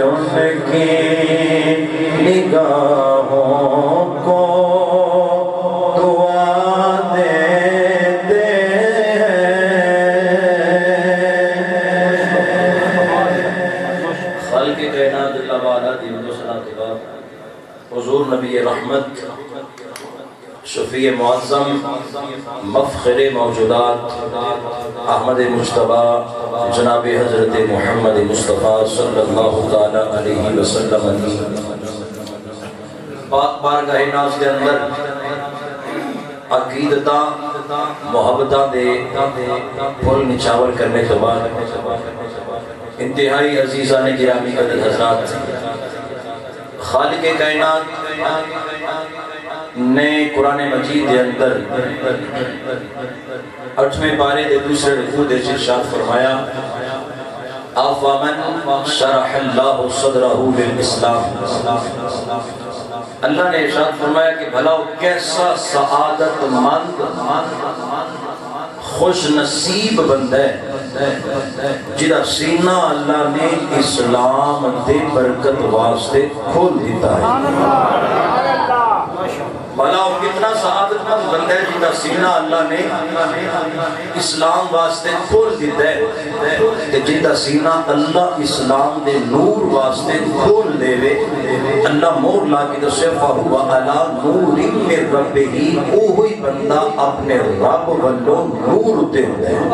ان کی نگاہوں کو دعا دیتے ہیں۔ خالق کائنات اللہ والا دین و صلاۃ کے بعد حضور نبی رحمت شفیع معظم مفخر موجودات احمد مجتبیٰ جناب حضرت محمد مصطفیٰ صلی اللہ تعالی علیہ وسلم پاک بارگاہ ناز کے اندر عقیدتاں محبتاں دے پھول نچھاور کرنے کے بعد انتہائی عزیزان گرامی قدر حضرات، خالق کائنات نے قرآن مجید کے اندر 8ویں پارے دے دوسرے رکوع دے ارشاد فرمایا افمن شرح اللہ صدرہ للاسلام، اللہ نے ارشاد فرمایا کہ بھلا کیسا سعادت مند خوش نصیب بندہ ہے جدا سینہ اللہ نے اسلام دے برکت واسطے کھول دیتا ہے۔ بھلا وہ کتنا سعادت مند بندہ ہے جدا سینہ اللہ نے اسلام واسطے کھول دیتا ہے کہ جدا سینہ اللہ اسلام دے نور واسطے کھول دے وے اللہ مور لا کی تو صفہ ہوا علا نور من ربہ ہی اوہی بندہ اپنے رب والوں نور ہوتے ہوتے ہیں۔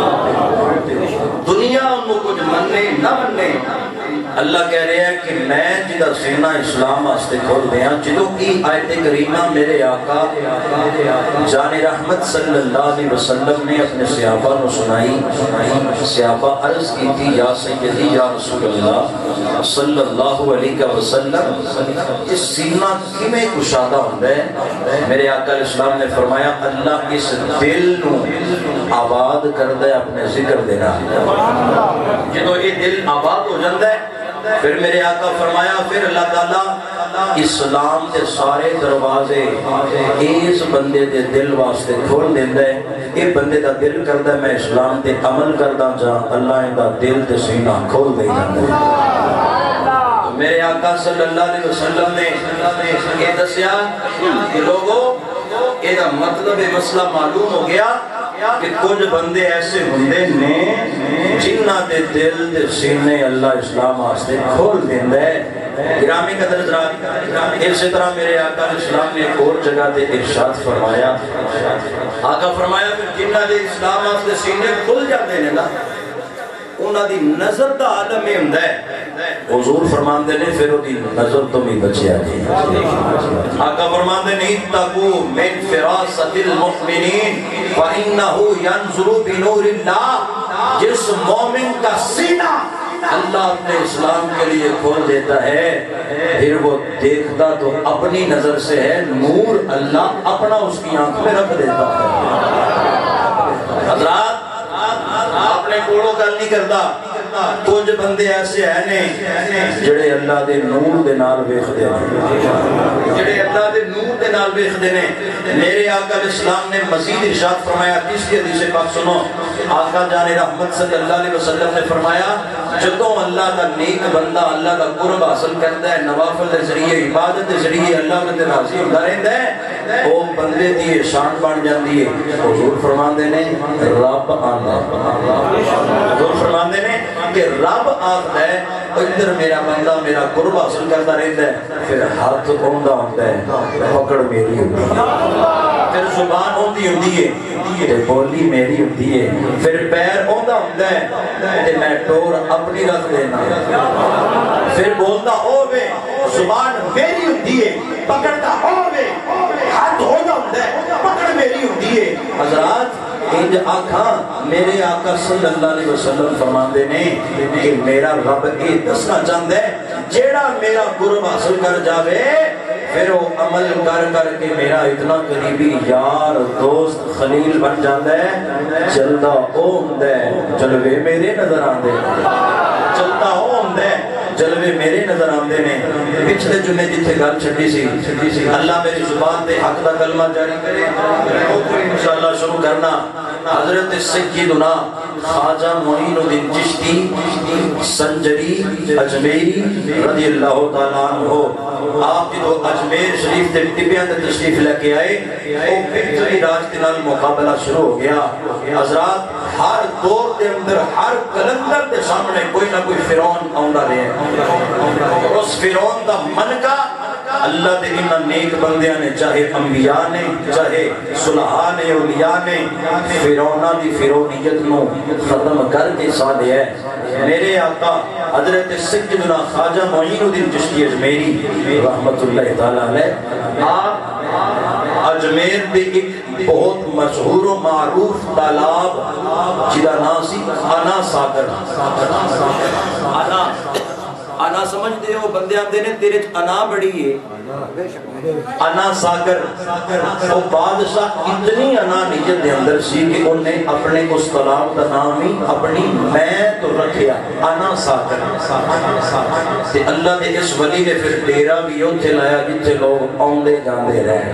دنیا انہوں کچھ مننے نہ مننے اللہ کہہ رہے ہیں کہ میں جدہ سینہ اسلام واسطے کھول دیا جدوں کی آیت کریمہ میرے آقا جان رحمت صلی اللہ علیہ وسلم نے اپنے صحابہ نو سنائی، صحابہ عرض کی تھی یا سیدی یا رسول اللہ صلی اللہ علیہ وسلم اس سینہ کی میں کشادہ ہوندہ ہے؟ میرے آقا علیہ السلام نے فرمایا اللہ اس دل نو آباد کردہ ہے اپنے ذکر دینا، جدوں یہ دل آباد ہو جاندہ ہے پھر میرے آقا فرمایا پھر اللہ تعالیٰ اسلام کے سارے دروازے اس بندے دے دل واسطے کھول دیندہ ہے، یہ بندے دا دل کردہ ہے میں اسلام تے عمل کردہ جا اللہ دا دل تے سینہ کھول دے جاندہ ہے۔ میرے آقا صلی اللہ علیہ وسلم نے یہ دسیا کہ لوگوں یہ مطلب مسئلہ معلوم ہو گیا کہ کچھ بندے ایسے ہوندے نے جنہ دے دل دے سینے اللہ اسلام واسطے کھول دیندہ ہے۔ گرامی قدر حضرات، اسی طرح میرے آقا علیہ السلام نے ایک اور جگہ دے ارشاد فرمایا، آقا فرمایا کہ جنہ دے اسلام واسطے سینے کھل جاتے ہیں نا انہاں دی نظر دا عالم میں ہوندہ ہے، حضور فرماندے نے پھر وہ دی نظر تو بھی بچے آگے۔ آقا فرماندے نے اتقو من فراست المؤمنین فَإِنَّهُ يَنْظُرُ بِنُورِ اللَّهِ، جس مومن کا سینہ اللہ اپنے اسلام کے لیے کھول دیتا ہے پھر وہ دیکھتا تو اپنی نظر سے ہے، نور اللہ اپنا اس کی آنکھ میں رکھ دیتا ہے۔ حضرات اپنے کوڑوں گل نہیں کرتا، کچھ بندے ایسے ہیں جڑے اللہ دے نور دے نال ویکھ دے جڑے اللہ دے نور دے نال ویکھ دے نے۔ میرے آقا علیہ السلام نے مزید ارشاد فرمایا، کس کی حدیث پاک سنو، آقا جان رحمت صلی اللہ علیہ وسلم نے فرمایا جدوں اللہ دا نیک بندہ اللہ دا قرب حاصل کرتا ہے نوافل دے ذریعے عبادت دے ذریعے اللہ نے راضی ہوتا رہتا ہے وہ بندے دی شان بن جاتی ہے۔ حضور فرماندے نے رب آندا، حضور فرماندے نے کہ رب آتا ہے ادھر میرا بندہ میرا قرب حاصل کرتا رہتا ہے پھر ہاتھ اوندا ہوتا ہے پکڑ میری ہوتی ہے، پھر زبان ہوندی ہوتی ہے بولی میری ہوتی ہے، پھر پیر اوندا ہوتا ہے تے میں ٹور اپنی رکھ دینا، پھر بولتا ہووے زبان میری ہوتی ہے، پکڑتا ہووے ہاتھ ہوتا ہوتا ہے پکڑ میری ہوتی ہے۔ حضرات انج آنکھاں میرے آقا صلی اللہ علیہ وسلم فرماندے نے کہ میرا رب یہ دسنا چاہتا ہے جیڑا میرا قرب حاصل کر جاوے پھر وہ عمل کر کر کے میرا اتنا قریبی یار دوست خلیل بن جاتا ہے، چلتا ہوندہ ہے جلوے میرے نظر آندے، چلتا ہوندہ ہے جلوے میرے نظر آندے نے۔ پچھلے جمعے جتھے گل چھٹی سی اللہ میری زبان تے حق دا کلمہ جاری کرے، انشاءاللہ شروع کرنا حضرت سیدنا خواجہ معین الدین چشتی سنجری اجمیری رضی اللہ تعالیٰ عنہ آپ جدو اجمیر شریف تے ٹبیاں تے تشریف لے کے آئے وہ بنتوی راج کے نال مقابلہ شروع ہو گیا. حضرات ہر دور دے اندر ہر کلندر دے سامنے کوئی نہ کوئی فرعون آندا رہے ہیں. اس فرعون دا منکا اللہ دے انہاں نیک بندیاں نے چاہے انبیاء نے چاہے صلحاء نے اولیاء نے فرعوناں دی فرعونیت نو ختم کر کے سالے ہے. میرے آقا حضرت سیدنا خواجہ معین الدین چشتی اجمیری رحمت اللہ تعالیٰ علیہ آپ اجمیر دے ایک بہت مشہور و معروف تالاب جدا نام سی انا ساگر. انا سمجھ دے ہو بندے آندے نے تیرے انا بڑی ہے انا ساگر. وہ بادشاہ اتنی انا نیت دے اندر سی کہ انہیں اپنے اس تالاب کا نام ہی اپنی میں تو رکھیا انا ساگر. تے اللہ دے اس ولی نے پھر ڈیرا بھی اوتھے لایا جتھے لوگ آندے جاندے رہن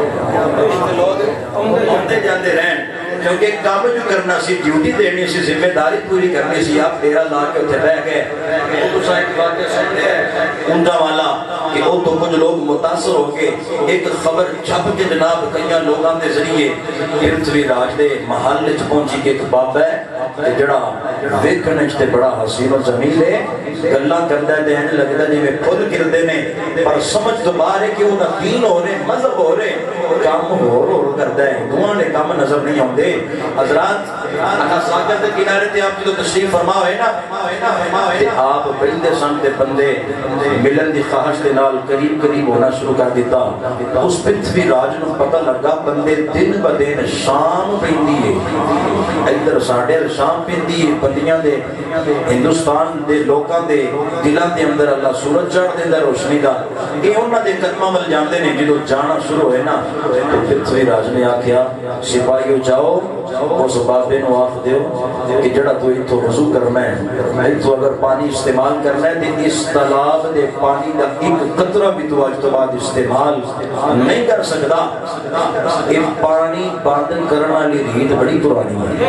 آندے جاندے رہن کیونکہ کام جو کرنا سی ڈیوٹی دینی سی ذمہ داری پوری کرنی سی. آپ ڈیرا لا کے اتنے رہ گئے تو ایک بات سنتے ہیں اونٹا والا کہ وہ تو کچھ لوگ متاثر ہو کے ایک خبر چھپ کے جناب کئی لوگوں کے ذریعے پرتھوی راج دے محل وچ پہنچی کہ ایک بابا ہے جڑا ویکھنے تے بڑا حسین و جمیل ہے گلاں کردا ہے تے انج لگدا جویں پھل کردے نے پر سمجھ تو باہر ہے کہ وہ دین ہو رہے مذہب ہو رہے کام ہو کردا ہے دعاں نے کام نظر نہیں آندے. حضرات انا ساگر دے کنارے تے آپ جو تشریف فرما ہوئے نا تے آپ بندے سن تے بندے ملن دی خواہش دے نال قریب قریب ہونا شروع کر دیتا. اس پرتھوی راج نو پتہ لگا بندے دن ب دن شام پیندی ہے ادھر ساڈے شام پیندی ہے بندیاں دے ہندوستان دے لوکاں دے دلاں دے اندر اللہ سورج چڑھ دیندا روشنی دا. اے انہاں دے قدماں ول جاندے نے جدوں جانا شروع ہوئے نا تو پرتھوی راج نے آکھیا سپاہیو جاؤ اس بابے نو آخ دیو کہ جڑا تو اتھو وضو کرنا ہے اتھو اگر پانی استعمال کرنا ہے تو اس تالاب دے پانی دا ایک قطرہ بھی تو آج تو بعد استعمال نہیں کر سکتا. یہ پانی باندن کرنا لی ریت بڑی پرانی ہے.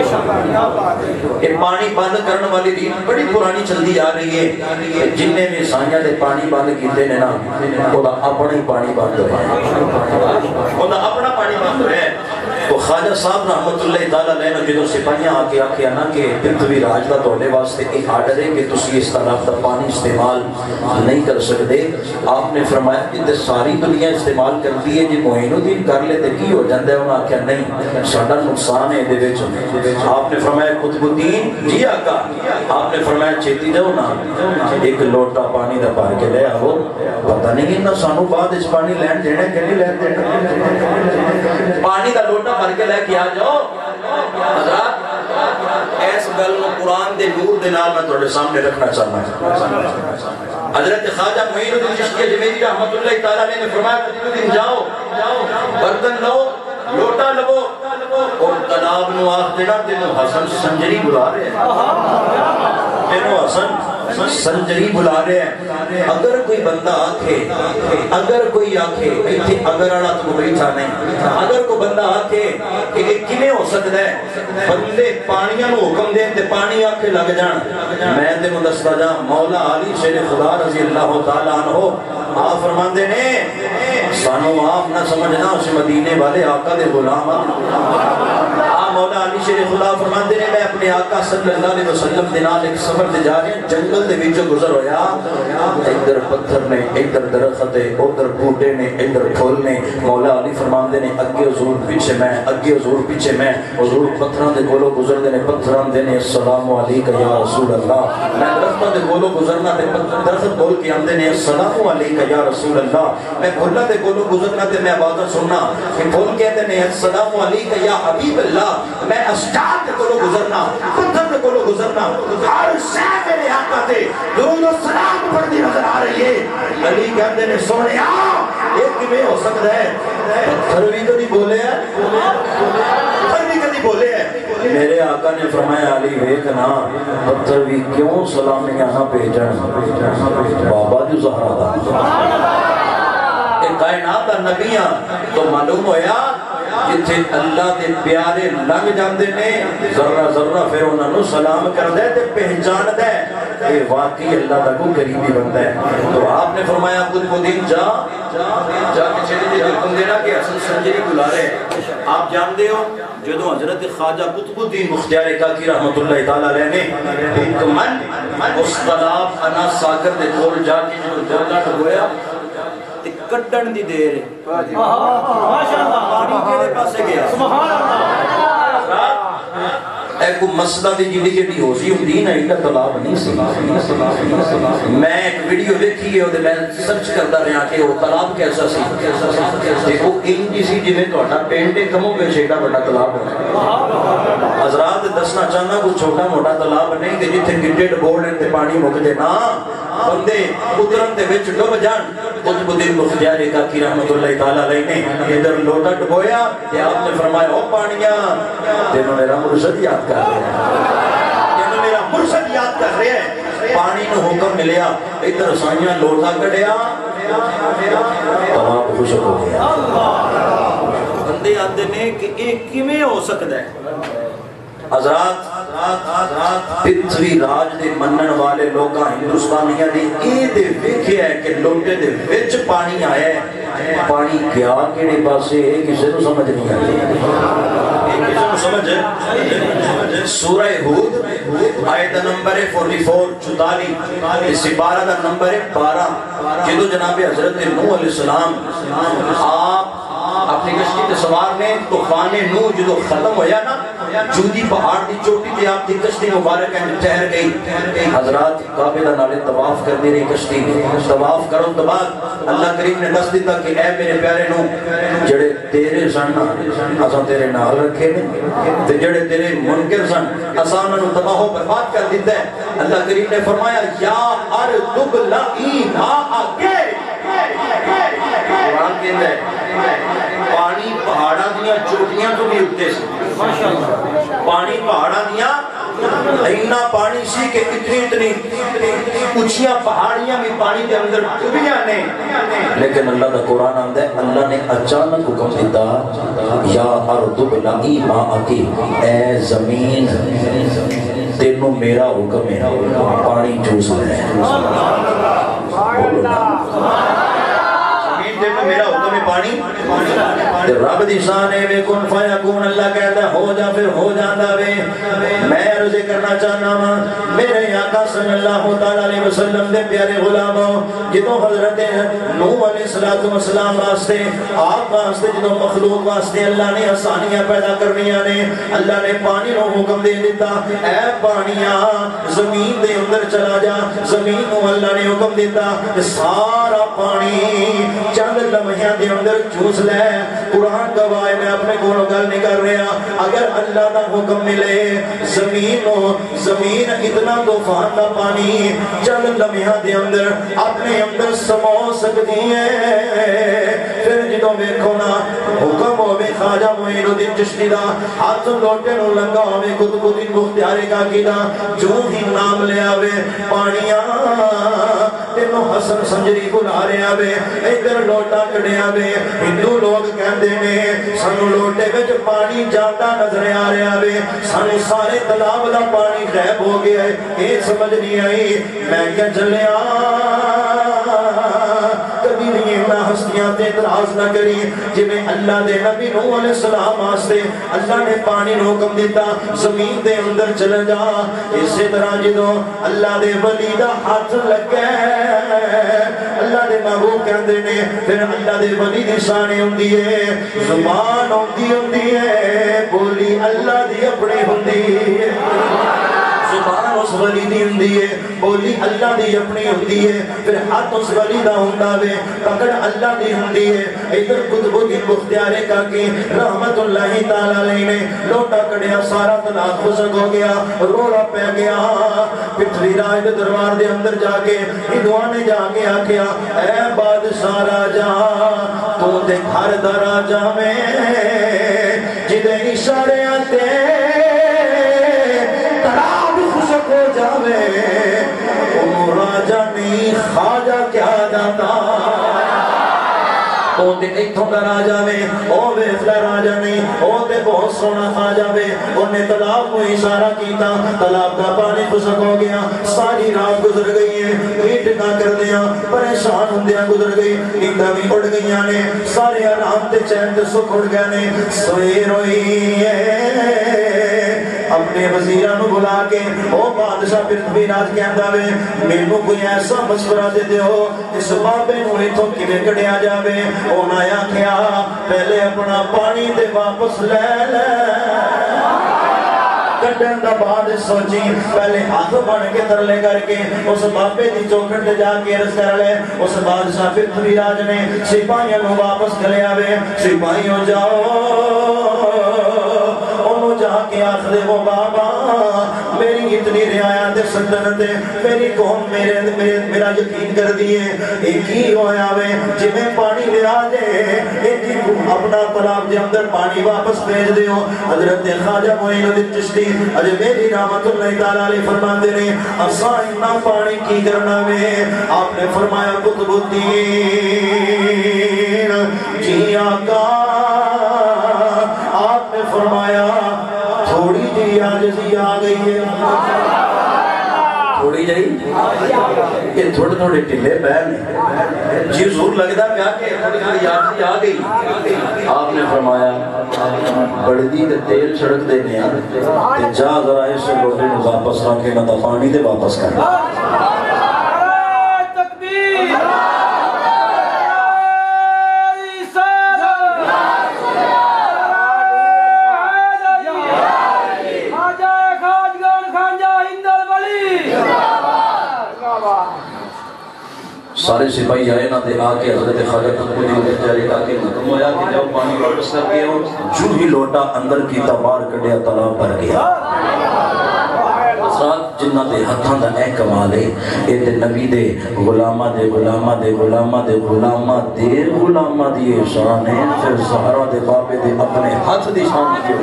یہ پانی باندن کرنا والی ریت بڑی پرانی چلدی آ رہی ہے. جننے میں سائیاں دے پانی باندھ کیتے نے نا وہ دا اپنا ہی پانی باندھ رہے ہیں وہ دا اپنا پانی باندھ رہے ہیں. تو خواجہ صاحب رحمت اللہ تعالیٰ علیہ نے جدو سپاہیاں آکے آکھیا نا کہ پرتھوی راج دا توڑے واسطے ایک آرڈر ہے کہ تسی اس تالاب دا پانی استعمال نہیں کر سکتے. آپ نے فرمایا کہ ساری دنیا استعمال کرتی ہے جی معین الدین کر لے تے کی ہو جاندہ ہے. انہاں آکھیا نہیں ساڈا نقصان ہے دے وچ. آپ نے فرمایا قطب الدین جی آقا. آپ نے فرمایا چیتی جاؤ نا ایک لوٹا پانی دا بھر کے لے آؤ پتہ نہیں نہ سانو بعد اس پانی لین دینا کہ نہیں لین دینا پانی دا لوٹا بھر کے لے کے آ جاؤ. حضرات ایس گل نو قرآن دے نور دے نال میں تھوڑے سامنے رکھنا چاہنا ہے. حضرت خواجہ معین الدین چشتی اجمیری رحمت اللہ تعالیٰ نے فرمایا کہ دن جاؤ برتن لو لوٹا لو اور تالاب نو آخ دینا تینوں حسن سنجری بلا رہے ہیں تینوں حسن سنجری بلا رہے ہیں. اگر کوئی بندہ آکھے اگر کوئی آکھے ایتھے اگر آڑا تو بیٹھا نہیں اگر کوئی بندہ آکھے کہ یہ کیویں ہو سکتا ہے بندے پانیاں نو حکم دیں تے پانی آکھے لگ جان. میں تینوں دستا جا مولا علی شیر خدا رضی اللہ تعالیٰ عنہ آپ فرماندے نے سانو آپ نہ سمجھنا اس مدینے والے آقا دے غلام آپ مولا علی شیر خدا فرماندے نے میں اپنے آقا صلی اللہ علیہ وسلم دے نال ایک سفر دے جا رہے ہیں جنگل دے وچوں گزر ہویا ادھر پتھر نے ادھر درخت ہے ادھر بوٹے نے ادھر پھول نے. مولا علی فرماندے نے اگے حضور پیچھے میں اگے حضور پیچھے میں حضور پتھراں دے کولوں گزردے نے پتھراں دے نے السلام علیکم یا رسول اللہ. میں درختاں دے کولوں گزرنا تے درخت بول کے آندے نے السلام علیکم یا رسول اللہ. میں پھلاں دے کولوں گزرنا تے میں آوازاں سننا کہ پھول کہتے نے السلام علیکم یا حبیب اللہ. میں اشجار دے کولوں گزرنا پتھر دے کولوں گزرنا ہر شے میرے آقا تے درود و سلام پڑھتی نظر آ رہی ہے. علی کہتے نے سونیا ایک کیویں ہو سکتا ہے پتھر بھی کدی بولے ہیں پتھر بھی کدی بولے ہیں. میرے آقا نے فرمایا علی ویکھنا پتھر بھی کیوں سلامیاں نہ بھیجن بابا جو زہرا دا کائنات دا نبیاں تو معلوم ہویا جتھے اللہ دے پیارے لنگ جاندے نے ذرہ ذرہ پھر انہاں نو سلام کردا ہے تے پہچاندا ہے کہ واقعی اللہ دا کوئی قریبی بنتا ہے. تو آپ نے فرمایا قطب الدین جا کے چھڑے دے حکم دینا کہ حسن سنجری بلا رہے. آپ جانتے ہو جدو حضرت خواجہ قطب الدین مختار کاکی رحمت اللہ تعالیٰ علیہ نے حکمن اس طلاب انا ساکر دے کول جا کے جو جولا ٹھگویا تے کڈن دی دیر ہے. ماشاءاللہ پانی کیڑے پاسے گیا سبحان اللہ. اے کو مسئلہ دی جڑی جڑی ہو سی ہوندی نا ایڈا طلاب نہیں سی. میں ایک ویڈیو دیکھی ہے تے میں سرچ کردا رہیا کہ وہ طلاب کیسا سی تے وہ انجی سی جویں تہاڈا پینڈے کمو وچ ایڈا بڑا طلاب ہونا. حضرات دسنا چاہنا کوئی چھوٹا موٹا طلاب نہیں کہ جتھے کرکٹ بورڈ تے پانی مک دے نا بندے اترن دے وچ ڈوب جان. قطب الدین مختار کاکی رحمت اللہ تعالیٰ علیہ نے ادھر لوٹا ڈبویا تے آپ نے فرمایا او پانیاں تینوں میرا مرشد یاد کر رہے ہیں, تینوں میرا مرشد یاد کر رہے ہیں. پانی نو حکم ملیا ادھر سائیاں لوٹا کڈیا طلاب خشک ہو گیا. بندے آتے نے کہ ایک کیویں ہو سکتا ہے. حضرات پتھوی راج دے منن والے لوگاں ہندوستانیاں نے اے دے ویکھیا ہے کہ لوٹے دے وچ پانی آیا ہے. پانی کیا کیڑے پاسے ہے کسے نوں سمجھ نہیں آئی. کسے نوں سمجھ سورہ ہود آیت نمبر 44 اس سپارہ دا نمبر 12 جدو جناب حضرت نوح علیہ السلام آپ اپنی کشتی تے سوار نے طوفان نوح جدو ختم ہویا نا جودی پہاڑ دی چوٹی تے آپ دی کشتی مبارک ٹھہر گئی. حضرات کعبے دا نالے طواف کرتی رہی کشتی. طواف کرن تو بعد اللہ کریم نے دس دیتا کہ اے میرے پیارے نو جڑے تیرے سن اساں تیرے نال رکھے نے تے جڑے تیرے منکر سن اساں انہاں نو تباہ و برباد کر دیتا ہے. اللہ کریم نے فرمایا یا ارض ابلعی ماءک. قرآن کہتا ہے پانی پہاڑاں دیاں چوٹیاں تو بھی اٹھتے سے. پانی پہاڑاں دیاں اینا پانی سی کہ اتنی اونچیاں پہاڑیاں بھی پانی دے اندر ڈوبیاں نے. لیکن اللہ دا قرآن آندا ہے اللہ نے اچانک حکم دیتا یا ارض ابلعی ماءک. اے زمین تینوں میرا حکم ہے پانی چوس لے. میرا حکم ہے پانی. رب دی شان ہے وے کن فیکون. اللہ کہتا ہے ہو جا پھر ہو جاندا وے. میں عرض کرنا چاہنا ہوں میرے آقا صلی اللہ تعالی علیہ وسلم دے پیارے غلاموں جدوں حضرت نوح علیہ السلام واسطے آپ واسطے جدوں مخلوق واسطے اللہ نے آسانیاں پیدا کرنیاں نے اللہ نے پانی نو حکم دے دیتا اے پانیاں زمین دے اندر چلا جا. زمین نو اللہ نے حکم دیتا سارا پانی چند لمحیاں دے اندر چوس لے. قرآن گواہ میں اپنے کولوں گل نہیں کر رہا. اگر اللہ دا حکم ملے زمین اتنا طوفان دا پانی چند لمحیاں دے اندر اپنے اندر سمو سکتی ہے. پھر جدوں ویکھو نا حکم ہوے خواجہ معین الدین چشتی دا ہاتھ لوٹے نو لگا ہوے قطب الدین مختار کاکی دا جو ہی نام لے آوے پانیاں تینوں حسن سنجری بلا رہے آوے ادھر لوٹا کڑے آوے. ہندو لوگ کہندے نے سانو لوٹے وچ پانی جاتا نظر آ رہا آوے سانو سارے تالاب دا پانی غائب ہو گیا ہے. یہ سمجھ نہیں آئی. میں کیا چلیا کبھی بھی انہاں ہستیاں تے اعتراض نہ کری جویں اللہ دے نبی نوح علیہ السلام واسطے اللہ نے پانی نو حکم دیتا زمین دے اندر چل جا. اسی طرح جدوں اللہ دے ولی دا ہاتھ لگے اللہ دے محبوب کہندے نے پھر اللہ دے ولی دی شان ہوندی ہے زبان ہوندی ہے بولی اللہ دی اپنی ہوندی ہے. زبان اس ولی دی ہوندی ہے بولی اللہ دی اپنی ہوندی ہے. پھر ہاتھ اس ولی دا ہوندا وے پکڑ اللہ دی ہوندی ہے. ادھر قطب الدین مختار کاکی رحمت اللہ تعالی علیہ نے لوٹا کڑیا سارا طلاق خشک ہو گیا رولا پہ گیا. پتھوی راج دے دربار دے اندر جا کے ہندوؤں نے جا کے آکھیا اے بادشاہ راجا تو تے گھر دا راجا میں جدے اشارے آتے تراب خشک ہو جاوے انہوں راجا نہیں خواجہ کیا جاتا. او تے ایتھوں دا راجا وے او ویکھ لے راجا نہیں او تے بہت سونا خواجہ وے انہیں تالاب کو اشارہ کیتا تالاب دا پانی خشک ہو گیا ساری رات گزر گئی ہے میٹ نہ کر دیا پریشان ہوندیاں گزر گئی نینداں بھی اڑ گئیاں نے سارے آرام تے چین تے سکھ اڑ گئے نے سوئی روئی ہے اپنے وزیران بلا کے او بادشاہ پرتھوی راج کہندا وے مینوں کوئی ایسا مشورہ دے دیو اس بابے نوں ایتھوں کیویں کڈیا جاوے انہاں آکھیا پہلے اپنا پانی تے واپس لے لے کٹن دا بعد سوچی پہلے ہاتھ بن کے ترلے کر کے اس بابے دی چوکھٹ تے جا کے عرض کر لے اس بادشاہ پرتھوی راج نے سپاہیاں نوں واپس کلے آوے سپاہیوں جاؤ جا کے آخر وہ بابا میری اتنی رعایت سلطنت میری قوم میرا یقین کر دیے ایک ہی ہویا وے جی میں پانی لے آجے ایک ہی اپنا طلاب دے اندر پانی واپس بھیج دیو حضرت خواجہ معین الدین چشتی اجے میری رحمت اللہ تعالیٰ علیہ فرماندے نے اساں اتنا پانی کی کرنا وے آپ نے فرمایا قطب الدین جی آقا آپ نے فرمایا تھوڑی جی عاجزی آ گئی ہے تھوڑی جی یہ تھوڑے تھوڑے ٹلے پیر جی حضور لگتا پیا کہ تھوڑی تھوڑی عاجزی آ گئی آپ نے فرمایا بڑدی تے تیل چھڑک دینے تے جا ذرا اس لوٹے نو واپس رکھ کے نہ پانی تے واپس کر سارے سپاہی آئے نہ دے آکے حضرت خواجہ تقوی جاری آکے ختم ہویا کہ جب پانی واپس کر کے جو ہی لوٹا اندر کی تبار کڑیا تالاب بھر گیا حضرات جنہ دے ہتھاں دا اے کمال ہے اے تے نبی دے غلامہ دے غلامہ دے غلامہ دے غلامہ دے غلامہ دی شان ہے پھر زہرا دے بابے دے اپنے ہاتھ دی شان کیوں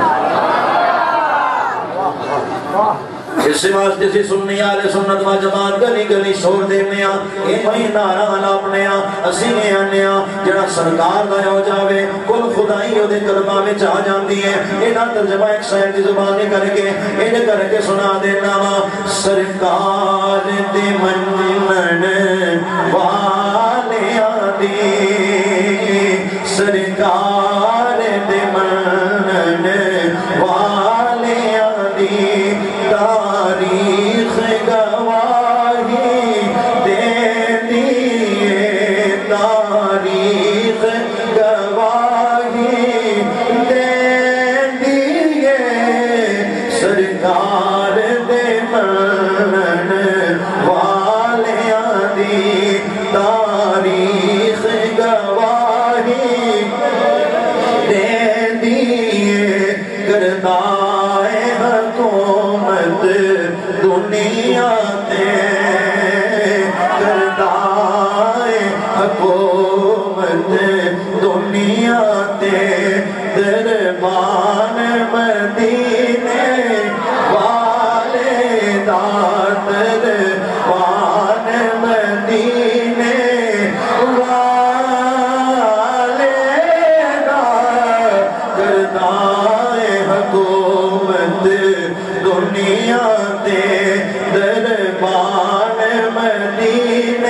اس سے واسطے سے سننی آلے سنت و جماعت گلی گلی شور دینے اے بھائی نارا لاپنے اسینے آنے جڑا سرکار دا ہو جاوے کل خدائی ہو دے کلمہ میں چاہ جاندی ہے اینا ترجمہ ایک شہر دی زبانے کر کے سنا دینا سرکار دے منن والے آدی سرکار دے منن والے آدی تاریخ گواہی دے دیئے تاریخ گواہی دے دیئے سرکار دے منن والے آدی تاریخ گواہی دے دیئے کردائے حکومت دنیا تے کردائے حکومت دنیا تے دربان مدینے والے دار دربان مدینے والے دار کردائے حکومت دنیا تے دربان مدینے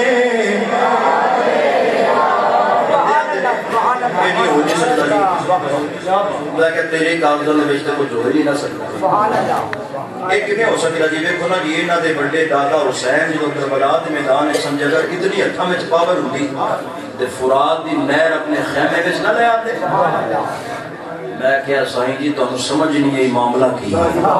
یہ نہیں ہو نہیں سکتا اللہ کہ تیرے کاغذوں میں بیچتے کچھ ہو ہی نہ سکتا یہ کیوں ہو سکتا جی ویکھو نا یہ نہ دے بڑے دادا حسین جو کربلا دے میدان سمجھ اگر اتنی ہتھاں وچ پاور ہوندی تے فرات دی نہر اپنے خیمے وچ نہ لے آتے میں کہا سائیں جی تو ہم سمجھ نہیں یہ معاملہ کی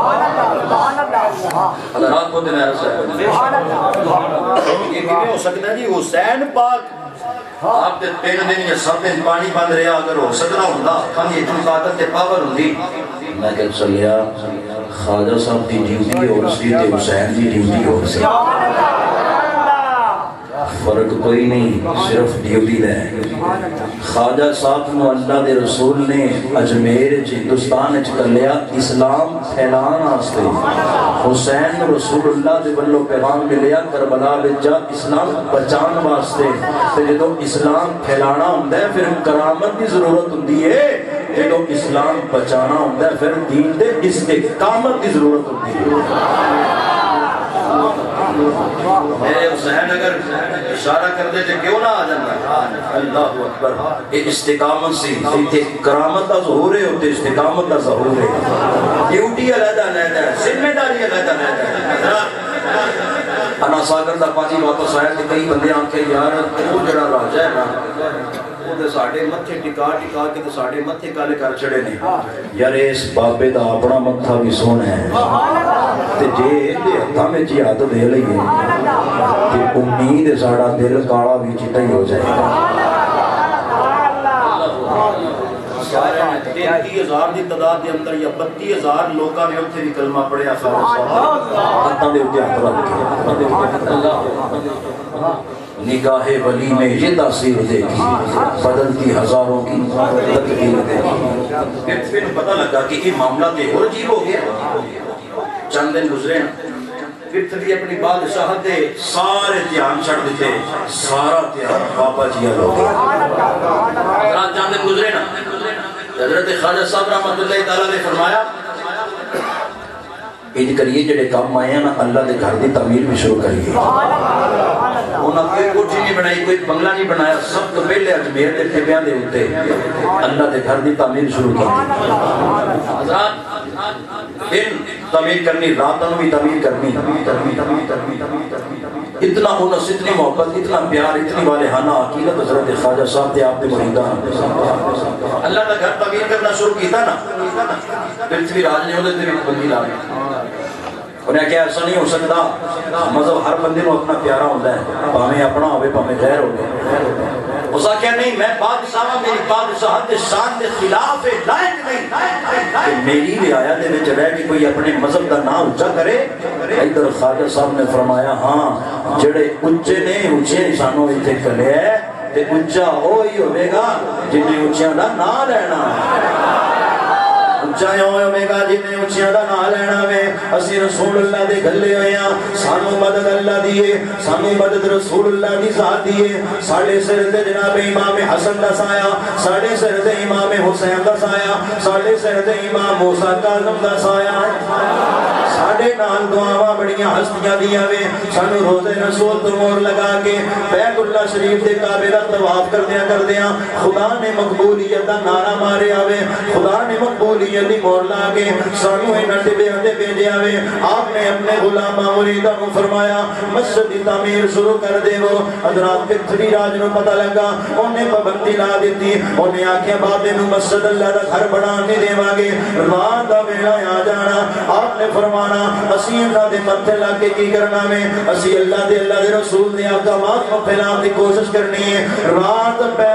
اللہ رات کو دے میں عرض ہے یہ کیوں ہو سکتا ہے جی حسین پاک آپ کے پین دن یا سب دن پانی بند رہا اگر ہو سکنا ہوندہ کھان یہ اتنی طاقت تے پاور ہوندی میں کہا چلیا خواجہ صاحب دی ڈیوٹی اور سی تے حسین دی ڈیوٹی اور سی فرق کوئی نہیں، صرف ڈیوٹی دا ہے۔ خواجہ صاحب نو اللہ دے رسول نے اجمیر ہندوستان کر لیا اسلام پھیلان واسطے، حسین رسول اللہ دے بلو پیغام ملیا کربلا وچ جا اسلام بچان واسطے، تے جدوں اسلام پھیلانا ہوندا ہے پھر کرامت دی ضرورت ہوندی ہے، جدوں اسلام بچانا ہوندا ہے پھر دین دے استقامت دی ضرورت ہوندی ہے۔ میرے حسین اگر اشارہ کر دے جو کیوں نہ آ جانا، اللہ اکبر، یہ استقامت سی، کرامت کا ظہور ہے، ہوتے استقامت کا ظہور ہے، ڈیوٹی علیحدہ علیحدہ ہے، ذمہ داری علیحدہ علیحدہ ہے۔ انا ساگر دا پاجی واپس آیا کہ کئی بندے آن کے یار وہ جڑا راجہ ہے نا وہ دے ساڑھے متھے ٹکا ٹکا کے دے ساڑھے متھے کالے کر چڑے نے، یار اس بابے دا اپنا متھا بھی سونا ہے، تے جے دے ہتھاں میں جی ہاتھ دے لئیے کہ امید ساڑا دل کالا بھی چٹا ہی ہو جائے گا۔ 33,000 دی تعداد دے اندر یا 32,000 لوگاں نے اتھے بھی کلمہ پڑھے ہاتھاں دے اتے ہاتھ رکھ کے نگاہ ولی میں یہ تاثیر دیکھی، بدلتی ہزاروں کی تقدیر دیکھی۔ پھر پتہ لگا کہ یہ معاملہ دے اور عجیب ہو گیا۔ چند دن گزرے پھر اپنی بادشاہت دے سارے دھیان چھڑ دیتے، سارا دھیان بابا جی لو گیا۔ چند دن گزرے نا، حضرت خواجہ صاحب رحمت اللہ تعالیٰ نے فرمایا ان کریے جڑے کام آئے ہیں نا اللہ دے گھر دی تعمیر بھی شروع کریے۔ انہاں کوئی کوٹھی نہیں بنائی، کوئی بنگلہ نہیں بنایا، سب تو پہلے اجمیر دے ٹھیکیاں دے ہوتے اللہ دے گھر دی تعمیر شروع کی۔ حضرات دن تعمیر کرنی، راتوں بھی تعمیر کرنی، اتنا انس، اتنی محبت، اتنا پیار، اتنی والہانہ عقیدت حضرت خواجہ صاحب دے آپ دے مریدان اللہ دا گھر تعمیر کرنا شروع کیتا نا، پرتھوی راج نے انہیں بھی بندی لا گیا۔ انہیں کیا ایسا نہیں ہو سکتا، مذہب ہر بندے میں اپنا پیارا ہوتا ہے، پاہمیں اپنا ہوئے پاہمیں غیر ہوئے۔ اس کا کیا نہیں، میں بادشاہ میری بادشاہت شان دے خلاف لائق نہیں کہ میری رعایت میں چلے کہ کوئی اپنے مذہب کا نام اونچا کرے۔ ادھر خواجہ صاحب نے فرمایا ہاں جڑے اونچے نے اونچے انسانوں اتنے کلے ہے تے اونچا وہی ہوئے گا جنہیں اونچیاں دا نام لینا، اونچا ہوئے گا جنہیں اونچیاں دا نام لینا وے۔ اسی رسول اللہ دے گلے ہوئے ہیں، سانو مدد اللہ دیئے، سانو مدد رسول اللہ دی ذات دیئے۔ ساڑھے سر دے جناب امام حسن دا سایہ، ساڑھے سر دے امام حسین دا سایہ، ساڑھے سر دے امام موسیٰ کاظم دا سایہ، ساڑھے نال دعاواں بڑیاں ہستیاں دیا وے۔ سانو روزے رسول تو مور لگا کے بیت اللہ شریف دے کعبے دا طواف کردیاں خدا نے مقبولیت دا نعرہ مارے آوے، خدا نے مقبولیت دی مور لاگے سانو انہاں ٹبے دے بھیجے آوے۔ آپ نے اپنے غلام مریداں کو فرمایا مسجد دی تعمیر شروع کر دے۔ وہ حضرات پرتھوی راج نو پتہ لگا، انہیں پابندی لا دیتی، انہیں آکھیا بابے نو مسجد اللہ دا گھر بنا نہیں دیواں گے، رات دا ویلا آ جانا۔ آپ نے فرمانا اسی اللہ دے متھے لا کے کی کرنا میں، اسی اللہ دے رسول دے احکامات کو پھیلانے کی کوشش کرنی ہے۔ رات پہ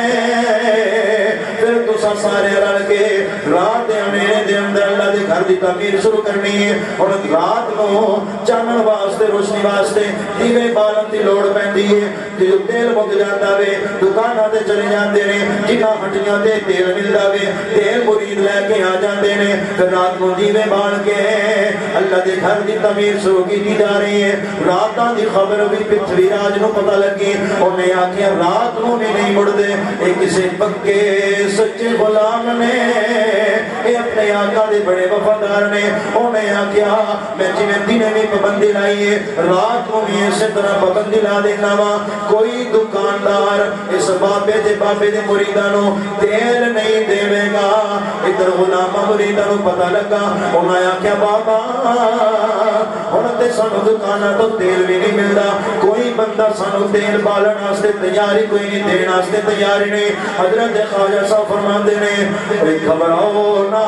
جائے پھر تسا سارے رل کے رات دے امیرے دے اندر اللہ دے گھر دی تعمیر شروع کرنی ہے۔ اور رات کو چانن واسطے روشنی واسطے دیوے بالن دی لوڑ پیندی ہے، جو تیل مک جاتا وے دکاناں تے چلے جاندے نے، جنہاں ہٹیاں تے تیل ملدا وے تیل مرید لے کے آ جاندے نے، پھر رات کو دیوے بال کے اللہ دے گھر دی تعمیر شروع کی جا رہی ہے۔ راتاں دی خبر بھی پرتھوی راج نو پتہ لگی، انہیں آکھیا رات نو بھی نہیں مڑ دے، ایک کسی پکے سچے غلام نے اے اپنے آقا دے بڑے وفادار نے، انہیں آکھیا میں جنہیں دن میں پابندی لائی ہے رات کو بھی اسی طرح پابندی لا دینا وا، کوئی دکاندار اس بابے دے مریدانوں تیل نہیں دے گا۔ ادھر غلام مریدانوں پتہ لگا، انہیں آکھیا بابا ہن تے سانو دکاناں تو تیل بھی نہیں ملدا، کوئی بندہ سانو تیل بالن واسطے تیاری کوئی نہیں، دین واسطے تیاری نہیں۔ حضرت خواجہ صاحب فرماندے نے گھبراؤ نہ،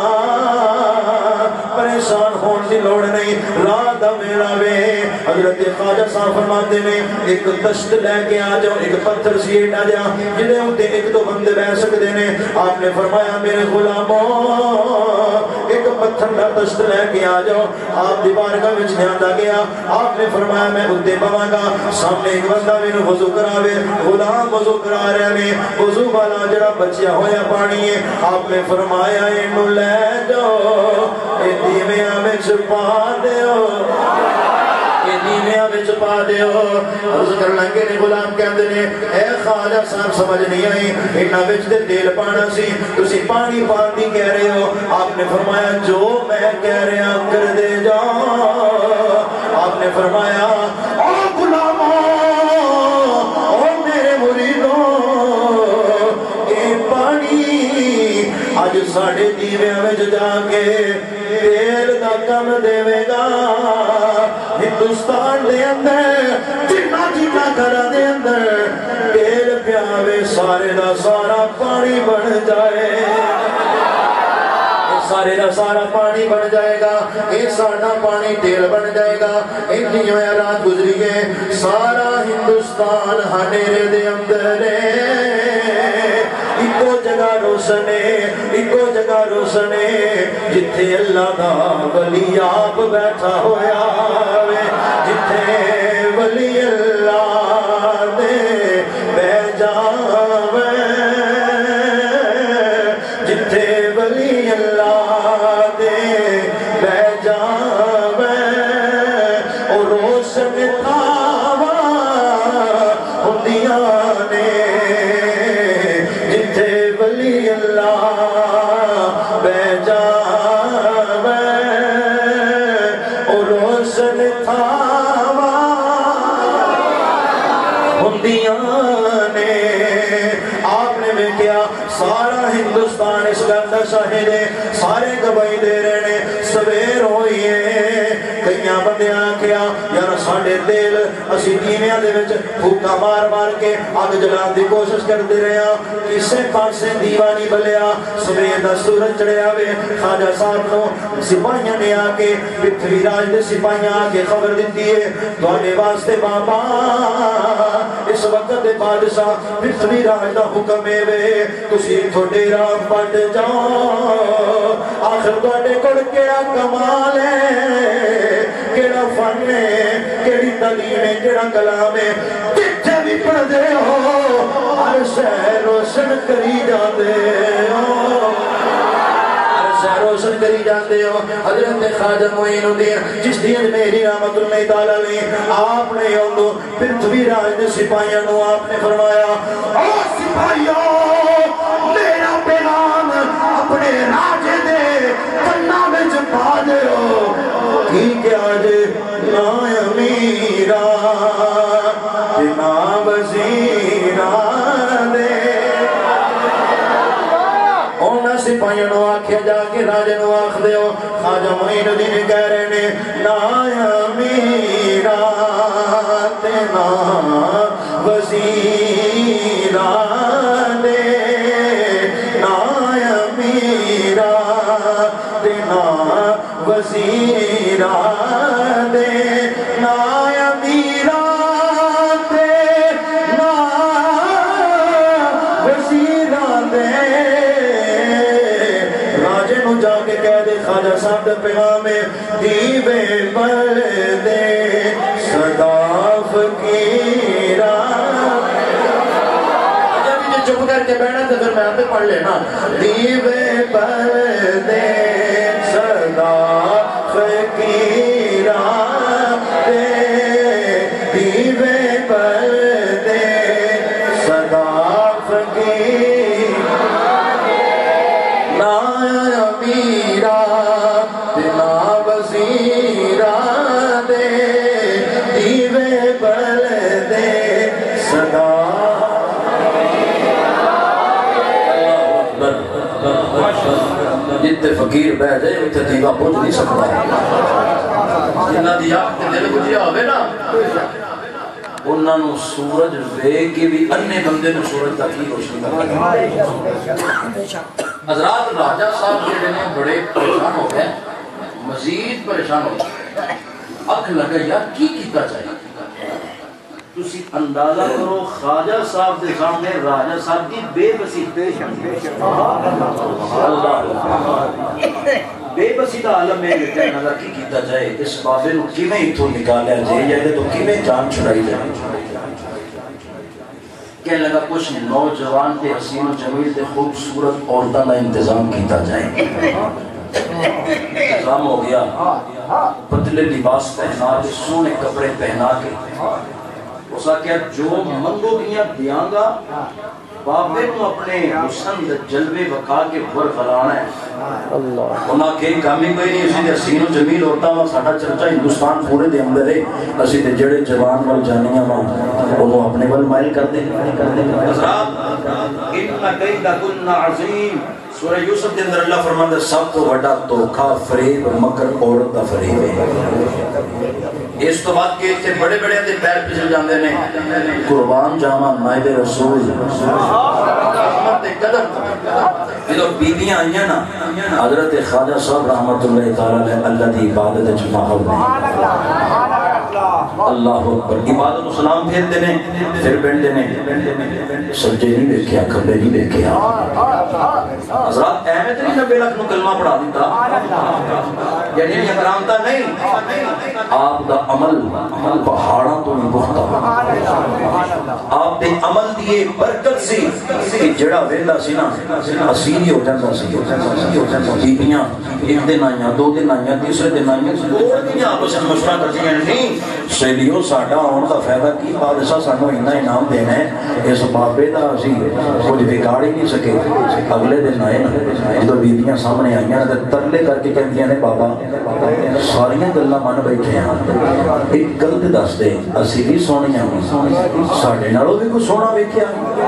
پریشان ہون دی لوڑ نہیں، رات دا ویلا وے۔ حضرت خواجہ صاحب فرماندے نے ایک دشت لے کے آ جاؤ، ایک پتھر سیٹ آ جا جنہیں اُتے ایک دو بندے بیٹھ سکتے نے۔ آپ نے فرمایا میرے غلاموں ایک پتھر کا دشت لے کے آ جاؤ. آپ دی بارگاہ وچ لیندا گیا. آپ نے فرمایا میں اُتے پواں گا. سامنے ایک بندہ مینوں وضو کراوے. غلام وضو کرا رہے نے. وضو والا جڑا بچیا ہویا پانی ہے. آپ نے فرمایا اینوں لے جاؤ, اے دیویاں وچ پا دیو, نیویاں وچ پا دیو. عرض کر لگے نے غلام کہندے نے اے خواجہ صاحب سمجھ نہیں آئی, انہاں وچ تے تیل پانا سی, تسی پانی پان دی کہہ رہے ہو. آپ نے فرمایا جو میں کہہ رہا کر دے جا. آپ نے فرمایا او غلامو, او میرے مریدوں, اے پانی اج ساڈے دیویاں وچ جا کے تیل دا کم دے گا. ہندوستان دے اندر جنہ جنہ گھر دے اندر تیل پیاوے سارے دا سارا پانی بن جائے, سارے دا سارا پانی بن جائے گا. یہ سارا پانی تیل بن جائے گا. اتنی ہویا رات گزری گئے, سارا ہندوستان ہنیرے دے اندر ایکو جگہ روشنے, ایکو جگہ روشنے جتھے اللہ دا ولی آپ بیٹھا ہویا وے, جتھے ولی اللہ دے بہ جاوے, جتھے ولی اللہ دے بہ جاوے. او روشن تھاواں ہوندیاں نے جتھے ولی اللہ بہ جاوے. او روشن تھاواں ہوندیاں نے. آپ نے میں کیا سارا ہندوستان اس گل دا شاہد ہے, سارے گواہی دے رہے نے. سویر ہوئی ہے, کئیاں بندے آکھیا یار ساڈے تیل اسی دیویاں دے وچ پھوکا مار مار کے اگ جلان دی کوشش کرتے رہے ہاں, کسے پاسے دیوا نہیں بلیا. سویر دا سورج چڑھیا وے, خواجہ صاحب نو سپاہیاں نے آ کے, پرتھوی راج دے سپاہیاں آ کے خبر دیتی ہے تواڈے واسطے بابا اس وقت دے بادشاہ پرتھوی راج دا حکم ہے وے تسی اتھوں ڈیرا پٹ جاؤ. آخر تواڈے کول کیڑا کمال ہے, کیڑا فن ہے, کیڑی تعلیم ہے, کیڑا کلام ہے, جتھے بھی پڑھدے ہو ہر شے روشن کری جاندے ہو, ہر شے روشن کری جاندے ہو. حضرت خواجہ معین الدین چشتی اجمیری رحمت اللہ تعالی علیہ, آپ نے اندو پرتھوی راج دے سپاہیاں نو آپ نے فرمایا او سپاہیوں میرا پیغام اپنے راجے دے کناں وچ پا دیو. ٹھیک ہے آج نا امیرا نا وزیرا دے. اونا سپاہیاں نو آکھیا جا کے راجے نو آکھ دیو. خواجہ معین الدین کہہ رہے نے نا امیرا تے نا وزیرا دے, نا امیرا تے نا وزیرا دے, نا امیرا تے نا وزیرا دے. راجے نو جا کے کہہ دے خواجہ صاحب دا پیغام ہے دیوے پر دے صدا فقیرہ. چپ کر کے بیٹھنا تو پھر میں آپ پہ پڑھ لینا. دیوے پر دے صدا فقیرہ دے, دیوے پر دے صدا فقیرہ نا امیرہ تے نا وزیرہ دے, دیوے پر دے صدا. جتے فقیر بہ جائے اتنے دیوا پہنچ نہیں سکتا. جنہ دی آنکھ تے دل بجھیا ہوئے نا انہاں نو سورج ویکھ کے بھی انے بندے نو سورج دا کی روشنی کرتا. حضرات راجہ صاحب جڑے نے بڑے پریشان ہو گئے, مزید پریشان ہو گئے. اکھ لگا یار کی کیتا چاہیے. تسی اندازہ کرو خواجہ صاحب کے سامنے راجہ صاحب کی بے بسی بے بسی کا عالم میں لکھتے نظر کی کیتا جائے اس بابے نو کیویں اتھوں نکالیا جائے یا تو کیویں جان چھڑائی جائے کہنے لگا کچھ نوجوان تے حسین و جمیل تے خوبصورت عورتوں کا انتظام کیتا جائے انتظام ہو گیا پتلے لباس پہنا کے سونے کپڑے پہنا کے اس کا کیا جو منگو گیاں دیاں گا بابے کو اپنے حسن جلوے وکھا کے بھر غلانا ہے انہاں کے کامی کوئی نہیں اسی دے حسین و جمیل ہوتا ہوا ساڑھا چرچا ہندوستان پورے دے اندر ہے اسی دے جڑے جوان وال جانیاں وہاں وہ اپنے وال مائل کر دیں حضرات انہا قیدہ کنہ عظیم سورہ یوسف دے اندر اللہ فرماندہ سب تو وڈا توکھا فریب مکر عورت دا فریب ہے اس تو بات کہ اتنے بڑے بڑے دے پیر پچھل جاندے نے قربان جاما نائب رسول رحمت قدر جدو بیویاں آئیاں نا حضرت خواجہ صاحب رحمت اللہ تعالی اللہ دی عبادت جماعت میں اللہ اکبر عبادت و سلام پھر دینے پھر بیٹھ دینے سجے نہیں دیکھیا کھبے نہیں دیکھیا حضرات احمد نہیں نبی لکھ نو کلمہ پڑھا دیتا یعنی یہ کرامتا نہیں آپ دا عمل پہاڑاں تو نہیں بختا آپ دے عمل دیئے برکت سی کہ جڑا ویلا سی نا اسیری ہو جاندہ سی بیبیاں ایک دن آئیاں دو دن آئیاں تیسرے دن آئیاں دوڑ دیاں آپ اسے مشورہ کرتی ہیں نہیں سیلیوں ساڑھا آن کا فیدہ کی بادشاہ سانو انہا انعام دینا ہے اس بابے دا اسی کچھ بگاڑ ہی نہیں سکے اگلے دن آئے جدو بیبیاں سامنے آئیاں ترلے کر کے کہتی ہیں بابا ساریاں گلہ من بیٹھے ہیں ایک گلت دس دے اسی بھی سونی ہیں ساڑھے نالوں بھی کچھ سونا بیکھیا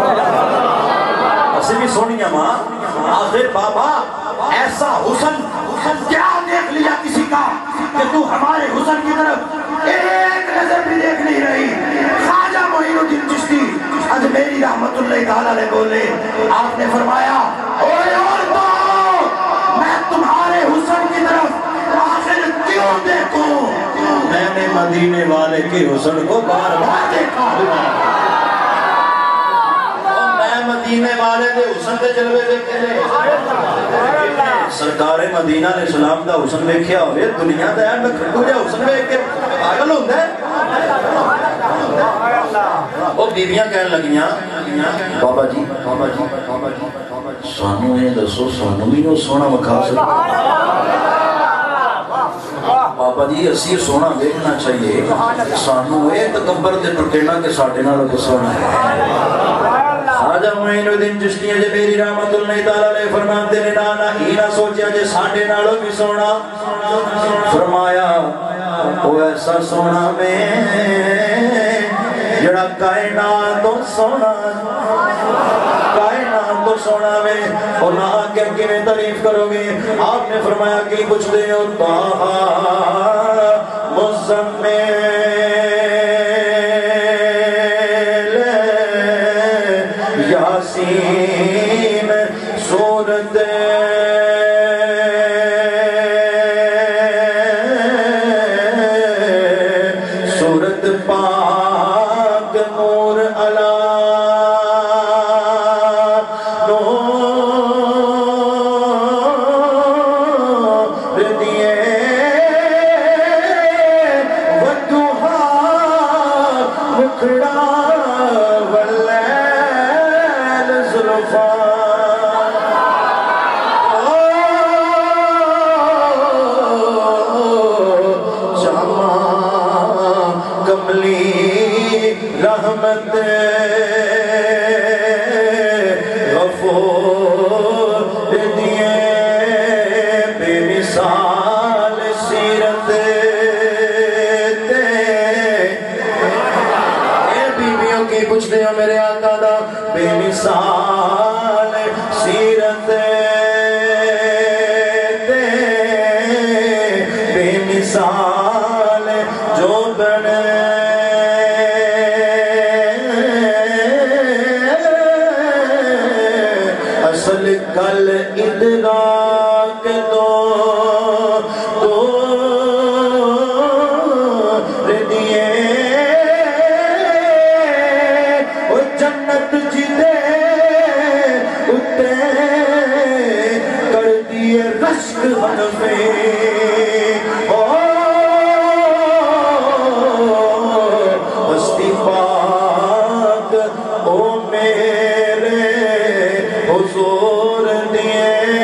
اسی بھی سونی ہیں ماں آخر بابا ایسا حسن کیا دیکھ لیا کسی کا کہ تو ہمارے حسن کی طرف ایک نظر بھی دیکھ نہیں رہی خواجہ معین الدین چشتی اجمیری رحمت اللہ تعالیٰ نے بولے آپ نے فرمایا اوے عورتوں میں تمہارے حسن کی طرف آخر کیوں دیکھوں میں نے مدینے والے کے حسن کو بار بار دیکھا ہوا مدینے والے دے حسن دے جلوے دیکھتے لے سرکار مدینہ علیہ السلام دا حسن دیکھیا ہوئے دنیا دا ہے میں کھٹو جا حسن دیکھ کے پاگل ہوندہ ہے وہ بیویاں کہنے لگیاں بابا جی سانو یہ دسو سانو بھی نو سونا مکھا سکتا بابا جی اسی سونا دیکھنا چاہیے سانو یہ تکبر دے ٹکینا کہ ساڑھے نہ لگے سونا ہے خواجہ معین الدین چشتی جے میری رحمت اللہ تعالیٰ علیہ فرماتے نے نانا ہی نہ سوچیا جے ساڑھے نالوں بھی سونا فرمایا وہ ایسا سونا میں جڑا کائنات تو سونا کائنات تو سونا میں اور نہ آکے کی میں تعریف کرو گے آپ نے فرمایا کہ کچھ دے اتاہا مزمل یاسین صورت صورت پاک نور علا نور دیئے ودوہا مکھڑا رحمت غفور دیئے بے مثال سیرت تے اے بیویوں کی پوچھ دے میرے آقا دا بے مثال سیرت تے بے مثال جو بنے کل ادراک تو ردیے میرے حضور دیے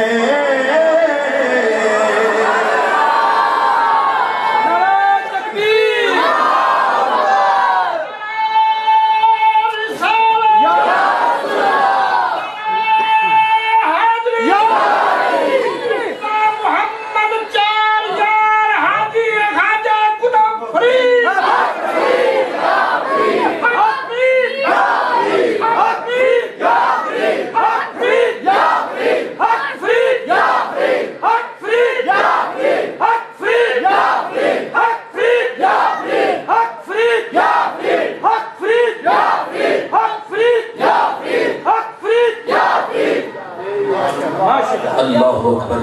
اللہ اکبر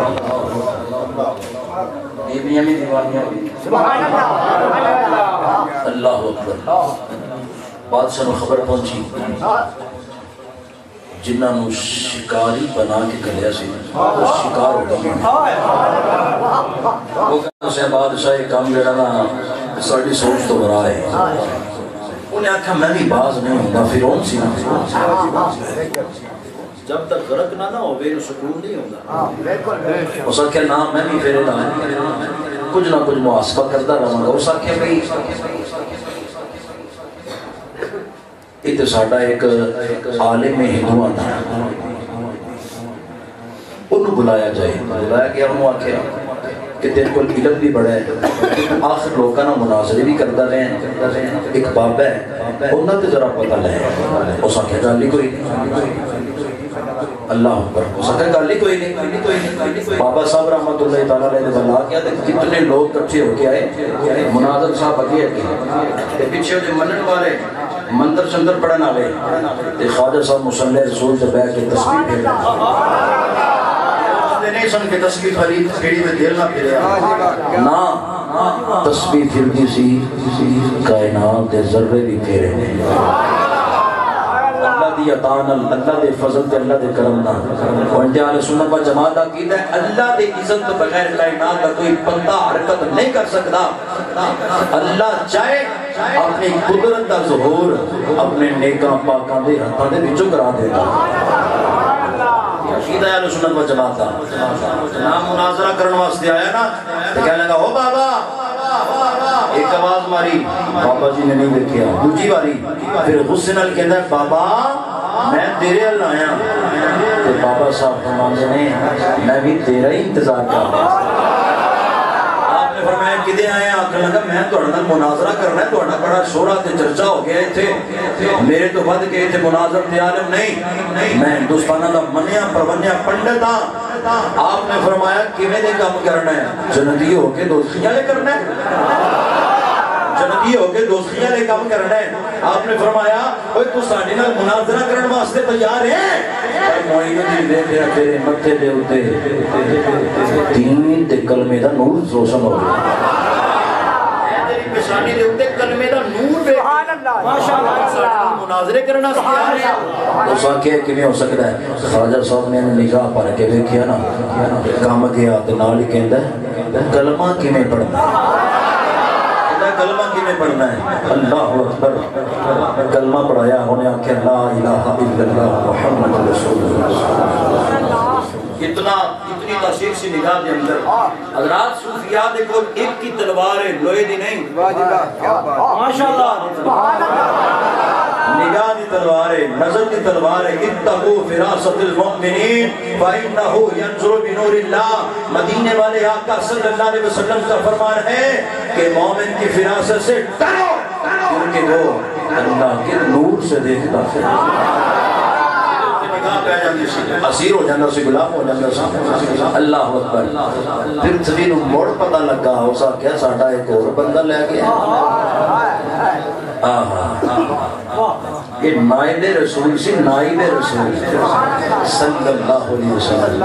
بیویاں بھی دیوانیاں ہوئی اللہ اکبر بادشاہ نے خبر پہنچی جنہاں نو شکاری بنا کے کلیا سی وہ شکار ہو گئی وہ کہنا سے بادشاہ کام جڑا نا ساڑی سوچ تو برا ہے انہیں آکھا میں بھی باز نہیں ہوں گا فرعون سی نا جب تک غرق نہ ہو بے سکون نہیں ہوگا اس آکھے نا میں بھی پھر کچھ نہ کچھ محاسبہ کرتا رہا گا اس آکھے بھئی اتنے ساڑھا ایک عالم ہندو آنا انہوں بلایا جائے بلایا گیا انہوں آکھے کہ تیرے کو علم بھی بڑا ہے آخر لوگاں نہ مناظرے بھی کرتا رہے ہیں ایک بابا ہے انہوں نے ذرا پتہ لے اس آکھے گالی کوئی نہیں اللہ اکبر اس آکھے گالی کوئی نہیں بابا صاحب رحمت اللہ تعالیٰ علیہ بلا کیا کتنے لوگ کٹھے ہو کے آئے مناظر صاحب اگے کہ پیچھے جو منن والے مندر شندر پڑھن آلے خواجہ صاحب مصلی رسول سے بیٹھ کے تصویر پھر نہیں سن کے تصویر خرید کھیڑی میں دیر نہ پھریا نا تصویر پھر بھی سی کائنات دے ذرے بھی پھیرے اللہ دی عطان اللہ دے فضل دے اللہ دے کرمنا وانتے آل سنت و جماعت عقید ہے اللہ دے عزت بغیر کائنات کا کوئی بندہ حرکت نہیں کر سکتا اللہ چاہے اپنی قدرت کا ظہور اپنے نیکاں پاکاں دے ہتھاں دے وچوں کرا دیتا عقید ہے آل سنت و جماعت نام مناظرہ کرنے واسطے آیا نا تو کہنے لگا ہو بابا ایک آواز ماری بابا جی نے نہیں دیکھیا دوسری باری پھر غصے نال کہندا ہے بابا میں تیرے ال آیا تو بابا صاحب فرماندے نے میں بھی تیرا ہی انتظار کر رہا آپ نے فرمایا کدے آئے آخر لگا میں تہاڈے نال مناظرہ کرنا ہے تہاڈا بڑا شورا تے چرچا ہو گیا ایتھے میرے تو ود کے ایتھے مناظر تے عالم نہیں میں ہندوستاناں دا منیا پرونیا پنڈت ہاں آپ نے فرمایا کیویں دے کام کرنا ہے جنتی ہو کے دوستیاں لے کرنا ہے جنتی ہو کے دوستیاں لے کام کرنا ہے آپ نے فرمایا اوے تو ساڈے نال مناظرہ کرن واسطے تیار ہے معین الدین دے تیرے متھے دے اوتے دین تے کلمے دا نور روشن ہو گیا تیری پیشانی دے اوتے کلمے دا نور بے سبحان اللہ ماشاءاللہ مناظرے کرنا تیار ہے اس واقعے کیویں ہو سکتا ہے خواجہ صاحب نے نگاہ پر کے دیکھیا نا کام گیا تے نال ہی کہندا کلمہ کیویں پڑھنا کلمہ کیویں پڑھنا ہے اللہ اکبر کلمہ پڑھایا انہیں آکھیا لا الہ الا اللہ محمد رسول اللہ اتنی تشریف سی نگاہ دے اندر حضرات صوفیاء دے کول ایک کی تلوار ہے لوہے دی نہیں ماشاءاللہ نگاہ دی تلوار ہے نظر دی تلوار ہے اتقوا فراست المؤمنین فإنه ينظر بنور اللہ مدینے والے آقا صلی اللہ علیہ وسلم کا فرمان ہے کہ مومن کی فراست سے ڈرو کیونکہ وہ اللہ کے نور سے دیکھتا ہے اسیر ہو جانا سی غلام ہو جانا سی اللہ اکبر پھر سبھی نو موڑ پتہ لگا ہو سا کیا ساڑھا ایک اور بندہ لے گیا یہ نائب رسول سی نائب رسول صلی اللہ علیہ وسلم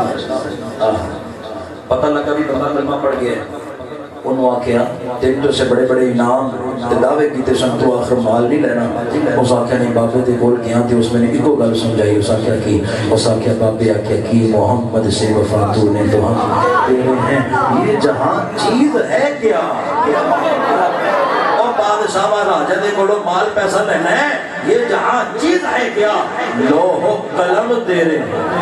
پتہ لگا بھی بندہ کلمہ پڑھ گیا انہوں آکھیا تین تو سے بڑے بڑے انعام دعوے کیتے سن تو آخر مال نہیں لینا اس آکھیا نہیں بابے دے کول گیا تھے اس میں نے ایکو گل سمجھائی اس آکھیا کی اس آکھیا بابے آکھیا کی محمد سے وفا تو نے تو ہم تیرے ہیں یہ جہاں چیز ہے کیا اور بعد بادشاہ راجہ دے کولو مال پیسہ لینا ہے، یہ جہاں چیز ہے کیا لوح قلم تیرے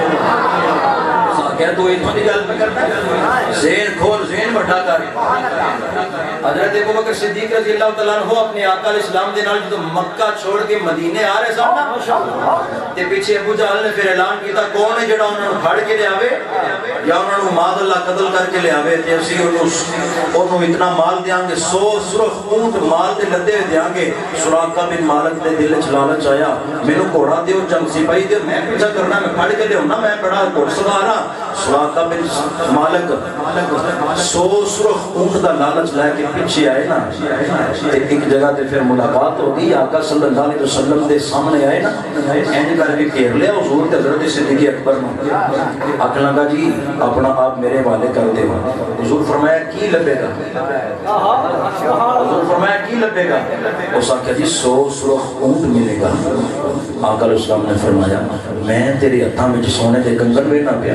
کیا تو اتنا دی گل میں کرتا ہے ذہن کھول ذہن بٹھا کر حضرت ابو بکر صدیق رضی اللہ تعالیٰ عنہ اپنے آقا علیہ السلام دے نال جو مکہ چھوڑ کے مدینے آ رہے سامنا تے پیچھے ابو جہل نے پھر اعلان کیتا کون ہے جڑا انہوں نے پھڑ کے لے آوے یا انہوں نے ماد اللہ قتل کر کے لے آوے تے اسی انہوں اتنا مال دیاں گے 100 سرخ اونٹ مال دے لدے دیاں گے سراقہ بن مالک دے دل چلالچ آیا میں نے گھوڑا دیو جنگ سپاہی دیو میں پیچھا کرنا میں پھڑ کے لے ہونا میں بڑا گھوڑ سوارا سراقہ بن مالک 100 سرخ اونٹ دا لالچ لے کے پیچھے آئے نا ایک جگہ تے پھر ملاقات ہو گئی آقا صلی اللہ علیہ وسلم دے سامنے آئے نا اینج کر کے گھیر لیا حضور تے حضرت صدیق اکبر نے آخر لگا جی اپنا آپ میرے والے کر دے حضور فرمایا کی لبے گا حضور فرمایا کی لبے گا اس آخر جی 100 سرخ اونٹ ملے گا آقا علیہ السلام نے فرمایا میں تیرے ہتھاں وچ سونے دے کنگن وینا پیا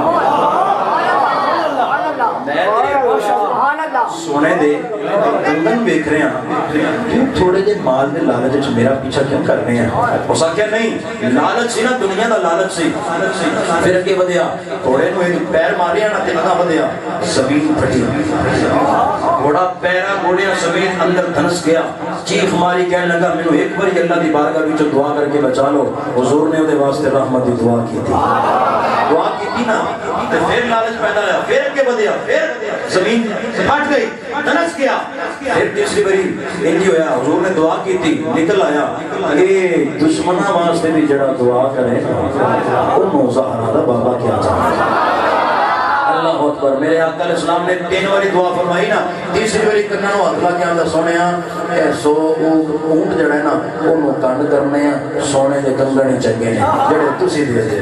سونے دے کنگن بیک رہے ہیں تھوڑے دے مال دے لالچ وچ میرا پیچھا کیوں کر رہے ہیں اس آخیا نہیں لالچ سی نا دنیا دا لالچ سی پھر اگے ودیا گھوڑے نو ایک پیر ماریا نا تے اگا ودیا زمین پھٹی گھوڑا پیرا گھوڑیاں سمیت اندر دھنس گیا چیخ ماری کہنے لگا میں نے ایک بار اللہ دی بارگاہ وچ دعا کر کے بچا لو حضور نے اودے واسطے رحمت دی دعا کی تھی دعا کی تھی نا تے پھر لالچ پیدا ہوا پھر اگے ودیا پھر زمین پھٹ گئی دھنس گیا پھر تیسری باری انجی ہویا حضور نے دعا کی تھی نکل آیا اے دشمنہ واسطے بھی جڑا دعا کرے وہ موزہرہ دا بابا کیا چاہتا اللہ اکبر میرے آقا علیہ السلام نے 3 باری دعا فرمائی نا تیسری باری کرنا نو اگلا کیا اندر سونے اے 100 اونٹ جڑا ہے نا انہوں کنڈ کرنے ہیں سونے دے کنگنے چنگے نے جڑے تسی دے دے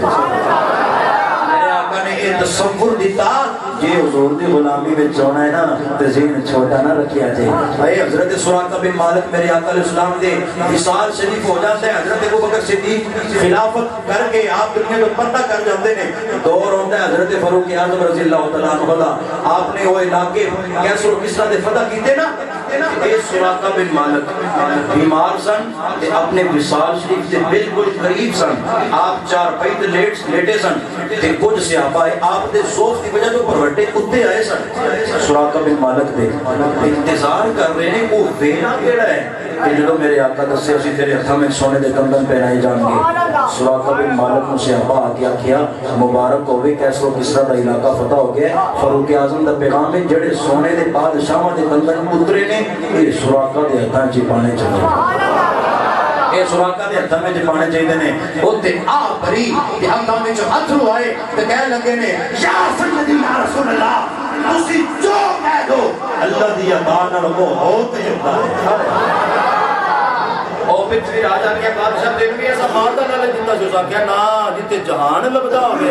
میرے آقا نے یہ تصور دیتا یہ حضور دی غلامی میں چونا ہے نا تزین چھوٹا نہ رکھیا جائے اے حضرت سراقہ بن مالک میرے آقا علیہ السلام دے وصال شریف ہو جاتے ہیں حضرت ابو بکر صدیق خلافت کر کے آپ دنیا کو پردہ کر جاتے ہیں دور ہوتا ہے حضرت فاروق اعظم رضی اللہ تعالیٰ عنہ آپ نے وہ علاقے کیسر و کسرا دے فتح کیتے نا اے سراقہ بن مالک بیمار سن تے اپنے وصال شریف سے بالکل قریب سن آپ 4 پید لیٹے سن تے کچھ صحابہ آپ دے زوف کی وجہ تو پروٹے کتے آئے سن سراقہ بن مالک دے انتظار کر رہے ہیں وہ وینا کیڑا ہے کہ جدو میرے آقا دسے اسی تیرے ہتھاں میں سونے دے کنگن پہنائے جان گے سراقہ بن مالک نے صحابہ آگیا کیا مبارک ہوئے کیسر و کسرا دا علاقہ فتح ہو گیا فاروق اعظم دا پیغام ہے جڑے سونے دے بادشاہاں دے کنگن اترے نے یہ سراقہ دے ہتھاں چ پانے چاہیے یہ سراقہ دے ہتھاں میں پانے چاہیے نے اوتے آ بری تے ہتھاں میں جو اتھرو آئے تے کہنے لگے نے یا سیدی یا رسول اللہ تسی جو کہہ دو اللہ دی عطا نال وہ ہوتے جاتا ہے او پتھوی راجا کے بادشاہ تینوں بھی ایسا ماردا نہ لے دیتا جو کیا نا جتے جہان لبدا ہوے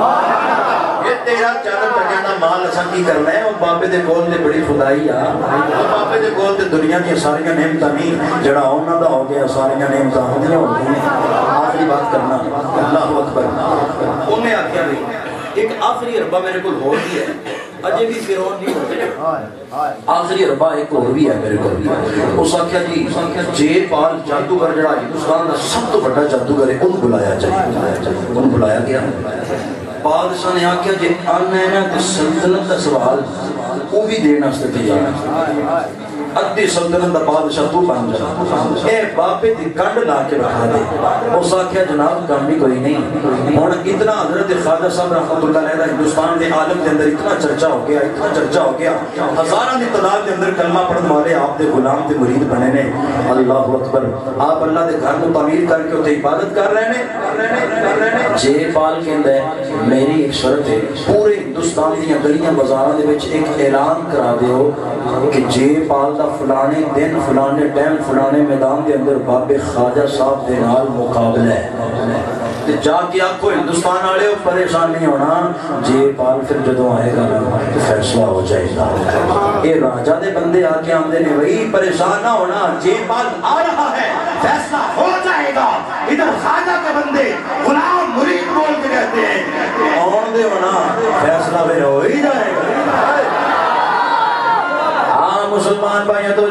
یہ تیرا چادر پڑیا دا مال اساں کی کرنا ہے او بابے دے کول تے بڑی خدائی آ بابے دے کول تے دنیا دی ساری نعمتاں نہیں جڑا انہاں دا ہو گیا ساری نعمتاں ہوندیاں ہوندیاں آخری بات کرنا اللہ اکبر انہیں آکھیا بھی ایک آخری عربہ میرے کول ہو گئی ہے اجے بھی فرعون نہیں ہوتے آخری عربہ ایک اور بھی ہے میرے کو اس آکھیا جی جے پال جادوگر جڑا ہندوستان دا سب تو بڑا جادوگر ہے ان بلایا چاہیے ان بلایا گیا بادشاہ نے آکھیا جے آنا ہے نا تو سلطنت کا سوال وہ بھی دینا سے تیار ادھی سلطنت دا بادشاہ تو بن جا اے باپے دی کنڈ لا کے رکھا دے اس آکھیا جناب کام بھی کوئی نہیں اور اتنا حضرت خواجہ صاحب رحمت اللہ علیہ ہندوستان دے عالم دے اندر اتنا چرچا ہو گیا ہزاراں دی تعداد دے اندر کلمہ پڑھن والے آپ دے غلام تے مرید بنے نے اللہ اکبر آپ اللہ دے گھر کو تعمیر کر کے تے عبادت کر رہے نے جے پال کہندا ہے میری ایک شرط ہے پورے ہندوستان دی گلیاں بازاراں دے وچ ایک اعلان کرا دیو کہ جے پال فلانے دن فلانے ٹائم فلانے میدان دے اندر بابے خواجہ صاحب دے نال مقابلہ ہے جا کے آپ کو ہندوستان والے پریشان نہیں ہونا جے پال پھر جدوں آئے گا تو فیصلہ ہو جائے گا یہ راجہ دے بندے آ کے آمدے نے وہی پریشان نہ ہونا جے پال آ رہا ہے فیصلہ ہو جائے گا ادھر خواجہ کے بندے غلام مرید بول کے کہتے ہیں آن دے ہونا فیصلہ پھر ہو ہی جائے گا مسلمان بھائیوں تو جو فرمایا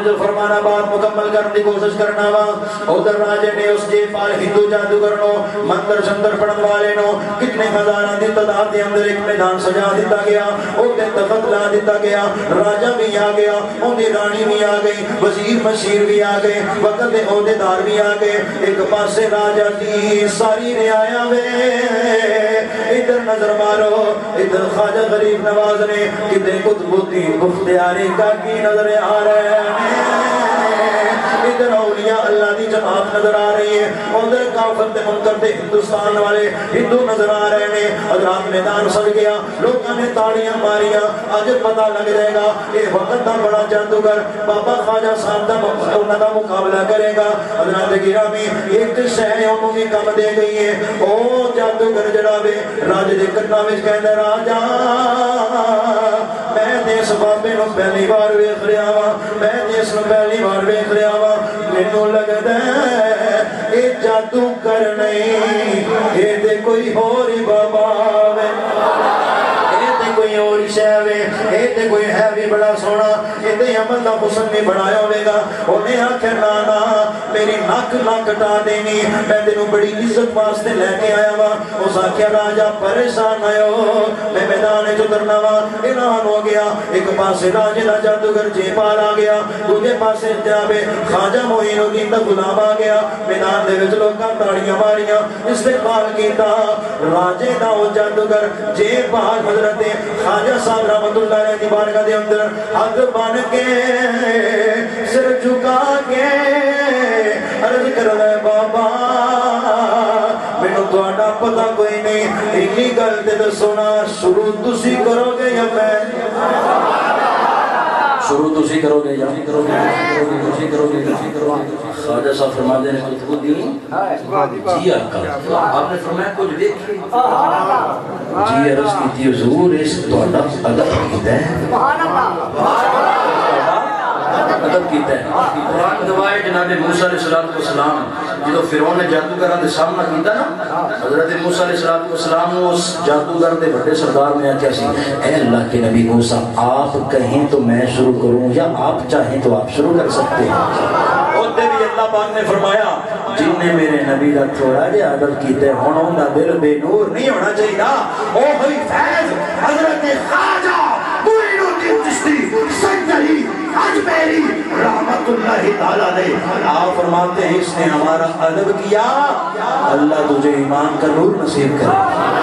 فرمانا بات مکمل کرنے کی کوشش کرنا وا ادھر راجے نے اس جے پال ہندو جادوگر نو منتر شنتر پڑھن والے نو کتنے ہزاراں دی تعداد دے اندر ایک میدان سجا دیتا گیا اوتے تخت لا دیتا گیا راجا بھی آ گیا اودی رانی بھی آ گئی وزیر مشیر بھی آ گئے وقت دے عہدیدار بھی آ گئے ایک پاسے راجا دی ساری رعایا وے ادھر نظر مارو ادھر خواجہ غریب نواز نے کتنے قطب الدین بختیاری کا کی نظر آ رہے ہیں ادھر اولیاء اللہ دی جماعت نظر آ رہی ہے ادھر کافر تے منکر تے ہندوستان والے ہندو نظر آ رہے ہیں حضرات میدان سج گیا لوگوں نے تاڑیاں ماریاں اج پتہ لگ جائے گا یہ وقت دا بڑا جادوگر بابا خواجہ صاحب دا انہاں دا مقابلہ کرے گا حضرات گرامی ایک شے انہوں بھی کم دے گئی ہے او جادوگر جڑا وے راج دے کنا وچ کہندا راجا میں اس بابے نو پہلی بار ویکھ رہا وا میں اس نو پہلی بار ویکھ رہا وا مینوں لگدا ہے اے جادو کر نہیں اے تے کوئی ہور ہی بابا وے اے تے کوئی اور ہی شے وے اے تے کوئی ہے بھی بڑا سونا اے تے عمل دا حسن بھی بڑایا ہوے گا اونے آکھیا نا نا میری نک نہ کٹا دینی میں تینوں بڑی عزت واسطے لے کے آیا وا اس آکھیا راجا پریشان ہو میں میدان وچ اترنا وا اعلان ہو گیا ایک پاسے راجے دا جادوگر جے پال آ گیا دوجے پاسے جناب خواجہ معین الدین دا غلام آ گیا میدان دے وچ لوکاں تاڑیاں ماریاں استقبال کیتا راجے دا او جادوگر جے پال حضرت خواجہ صاحب رحمۃ اللہ علیہ دی بارگاہ دے اندر ہاتھ بن کے سر جھکا کے عرض کر رہے بابا مینوں تہاڈا پتہ کوئی نہیں اینی گل تے دسونا شروع تسی کرو گے یا میں شروع تسی کرو گے یا نہیں کرو گے خواجہ صاحب فرماتے ہیں قطب الدین جی آقا آپ نے فرمایا کچھ دیکھیں جی عرض کی تھی حضور اس تہاڈا ادب کیتا ہے ادب کیتا ہے قرآن گواہ جناب موسیٰ علیہ السلام جدو فرعون نے جادوگراں دے سامنا کیتا نا حضرت موسیٰ علیہ السلام اس جادوگر دے بڑے سردار میں کیا سی اے اللہ کے نبی موسیٰ آپ کہیں تو میں شروع کروں یا آپ چاہیں تو آپ شروع کر سکتے ہیں اور بھی اللہ پاک نے فرمایا جن نے میرے نبی کا تھوڑا جہا ادب کیتے ہونوں دا دل بے نور نہیں ہونا چاہیے او ہوئی فیض حضرت خواجہ معین الدین چشتی سنجری اجمیری رحمت اللہ تعالیٰ علیہ آپ فرماتے ہیں اس نے ہمارا ادب کیا اللہ تجھے ایمان کا نور نصیب کرے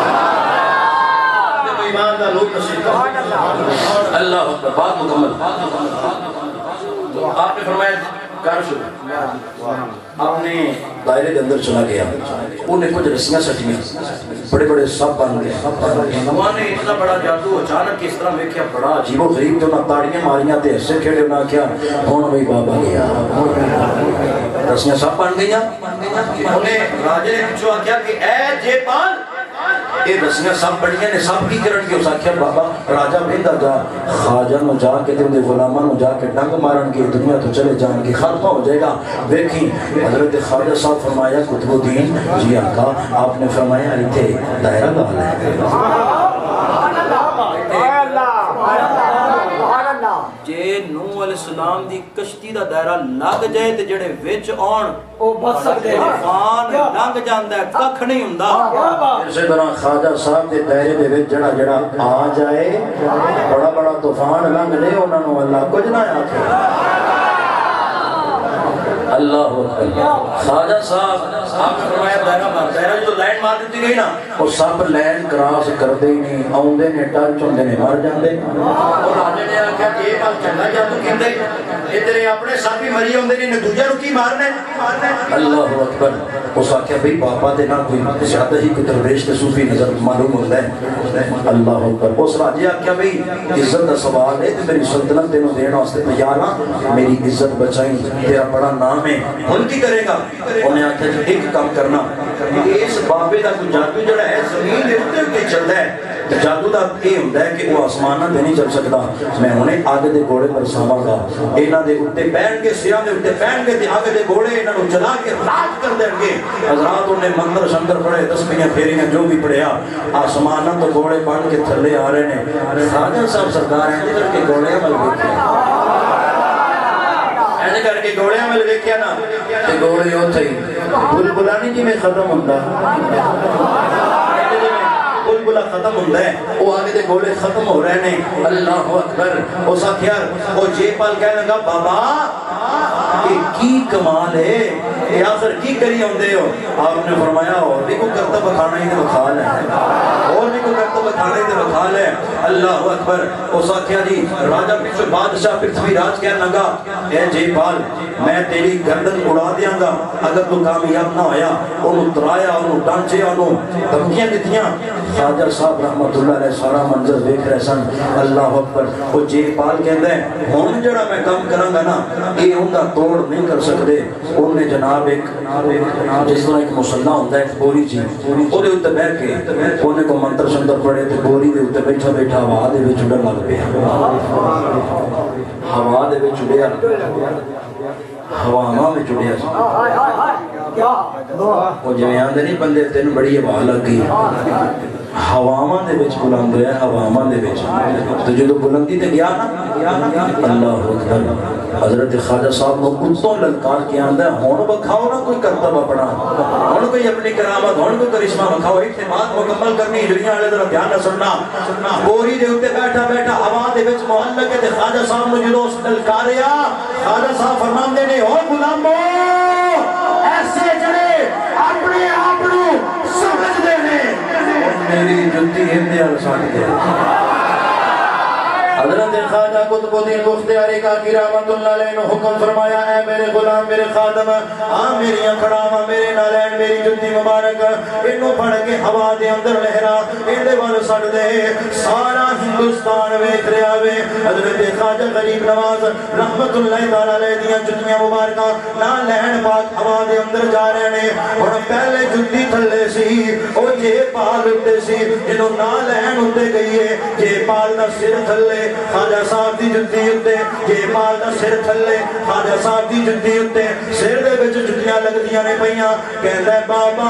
ایمان کا نور نصیب کرے اللہ اکبر بات مکمل آپ نے فرمایا کار شروع آپ نے دائرے کے اندر چلا گیا انہیں کچھ رسیاں سٹیاں بڑے بڑے سب بن گئے ہمارے نے اتنا بڑا جادو اچانک اس طرح میں کیا بڑا عجیب و غریب تو نہ تاڑیاں ماریاں تے ایسے کھیڑے نہ کیا کون بھائی بابا گیا رسیاں سب بن گئیاں انہیں راجے نے پوچھا کیا کہ اے جے پال یہ رسیاں سب بڑیاں نے سب کی کرن کے اس آکھیا بابا راجہ بہندہ جا خواجہ نو جا کے دے غلامہ نو جا کے ڈنگ مارن کے دنیا تو چلے جان کے خاتمہ ہو جائے گا دیکھیں حضرت خواجہ صاحب فرمایا قطب الدین جی آقا آپ نے فرمایا ایتھے دائرہ گال ہے جے نوح علیہ السلام دی کشتی دا دائرہ لگ جائے تے جڑے وچ آن او بس سکتے طوفان لنگ جاندا ہے ککھ نہیں ہوندا اسی طرح خواجہ صاحب دے دائرے دے وچ جڑا جڑا آ جائے بڑا بڑا طوفان لنگ لے انہاں نو اللہ کچھ نہ آکھے اللہ خواجہ صاحب آپ نے فرمایا دائرہ مار دائرہ جو لائن مار دیتی گئی نا وہ سب لائن کراس کر دے نہیں آؤندے نے ٹچ ہوندے نے مر جاندے اور راجے نے آکھیا یہ بات چنگا جادو کیندے ادھر اپنے ساتھ بھی مری ہوندے نے دوجا نو کی مارنے اللہ اکبر اس آکھیا بھئی بابا تے نہ کوئی زیادہ ہی کوئی درویش تے صوفی نظر معلوم ہوندا ہے اللہ اکبر اس راجے آکھیا بھئی عزت دا سوال ہے تے میری سلطنت تینوں دین واسطے تیار ہاں میری عزت بچائیں تیرا بڑا نام ہے ہن کی کرے گا انہیں آکھیا جی ایک کام کرنا اس بابے دا کوئی جادو جڑا ہے زمین دے اوتے تے چلدا ہے جادو دا یہ ہوندا ہے کہ وہ آسماناں تے نہیں چل سکدا میں انہیں آگ دے گھوڑے پر ساواں گا انہاں دے اوتے بیٹھ کے سراں دے اوتے بیٹھ کے تے آگ دے گھوڑے انہاں نوں چلا کے راج کر دین گے حضرات انہیں منتر شنتر پڑھے تسبیحاں پھیریاں جو بھی پڑھیا آسماناں تو گھوڑے بن کے تھلے آ رہے ہیں خواجہ صاحب سرکار ہیں جدھر کے گھوڑے عمل کیتے ایسے کر کے گوڑیاں میں دیکھیا نا تے گوڑے اوتھے ہی بلبلا نہیں جی میں ختم ہوندا بلبلا ختم ہوندا ہے وہ آگے دے گوڑے ختم ہو رہے ہیں اللہ اکبر وہ ساتھیار وہ جے پال کہنے لگا بابا یہ کی کمال ہے یہ آخر کی کری ہوندے ہو آپ نے فرمایا اور بھی کو کرتا بکھانا ہی دے بکھال ہے اور بھی کو کرتا بکھانا ہی دے بکھال ہے اللہ اکبر وہ ساتھیا جی راجہ پیچھو بادشاہ پرتھوی راج کہنے لگا اے جے پال میں تیری گردن اڑا دیاں گا اگر تو کامیاب نہ ہویا انہوں ترایا انہوں ڈانچے انہوں دھمکیاں دیتیاں خواجہ صاحب رحمت اللہ علیہ سارا منظر دیکھ رہے سن اللہ اکبر وہ جے پال کہندے ہیں ہون جڑا میں کام کروں گا نا یہ ان کا توڑ نہیں کر سکتے انہوں نے جناب ایک جس طرح ایک مسلح ہوتا ہے بوری جی وہ دے اتنے بیٹھ کے انہوں نے کو منتر شنتر پڑے تو بوری دے اتنے بیٹھا بیٹھا ہوا دے بھی چڑھا لگ پیا ہوا دے بھی چڑھیا ہوا میں چڑھیا وہ جو آندے نہیں بندے تین بڑی ہوا لگ گئی ہواواں دے وچ بلند ہویا ہواواں دے وچ تو جو بلندی تے گیا نا اللہ اکبر حضرت خواجہ صاحب کو کتوں للکار کیا آندا ہے ہن بکھاؤ نا کوئی کرتب اپنا ہن کوئی اپنی کرامت ہن کوئی کرشمہ بکھاؤ اعتماد مکمل کرنی دنیا والے ذرا دھیان نہ سننا بوری دے اوتے بیٹھا بیٹھا ہوا دے وچ معلق تے خواجہ صاحب نے جدوں للکاریا خواجہ صاحب فرماندے نے او غلامو ایسے جڑے اپنے آپ نو سمجھدے نے میری جنتی ہندے ساٹھ دے حضرت خواجہ قطب الدین بختیاری کاکی رحمت اللہ علیہ نے حکم فرمایا اے میرے غلام میرے خادم میری کھڑاواں میرے نالین میری جنتی مبارک انہوں پڑھ کے ہوا دے اندر لہرا اندے وال سڑ دے سارا ہندوستان ویکھ رہا وے حضرت خواجہ غریب نواز رحمت اللہ علیہ دیاں جنتیاں مبارکاں نالین پاک ہوا دے اندر جا رہے ہیں اور پہلے جنتی تھلے سی او جے پال اٹھتے سی جنہوں نالین اٹھتے گئی ہے جے پال دا سر تھلے خواجہ صاحب دی جنتی اتے یہ پال دا سر تھلے خواجہ صاحب دی جنتی اتے سر دے بچ جنتیاں لگ دیاں نے پہیاں کہتا ہے بابا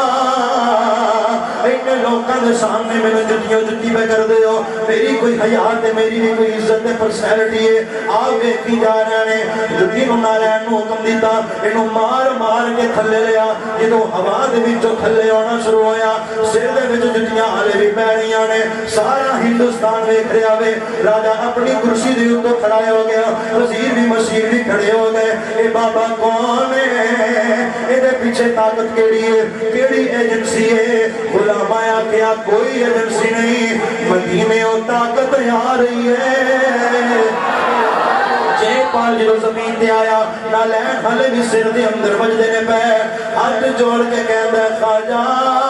ایک لوکاں دے سامنے میں نے جنتی پہ کر دے ہو میری کوئی حیات ہے میری بھی کوئی عزت ہے پرسنالٹی ہے آپ دیکھی جا رہے ہیں جنتی نو نالین نو حکم دیتا انہوں مار مار کے تھلے لیا جنہوں ہوا دے بچوں تھلے ہونا شروع ہویا سر دے بچ جنتیاں آلے بھی پیڑیاں نے سارا ہندوستان ویکھ رہا وے راجہ اپنی کرسی دی اتو کھڑائے ہو گیا وزیر بھی مشیر بھی کھڑے ہو گئے اے بابا کون ہے اے دے پیچھے طاقت کیڑی ہے کیڑی ایجنسی ہے غلام آیا کیا کوئی ایجنسی نہیں مدینے اور طاقت آ رہی ہے جے پال جو زمین دے آیا نالین حلے بھی سر دے اندر بجدے نے پہ ہاتھ جوڑ کے کہندہ ہے خواجہ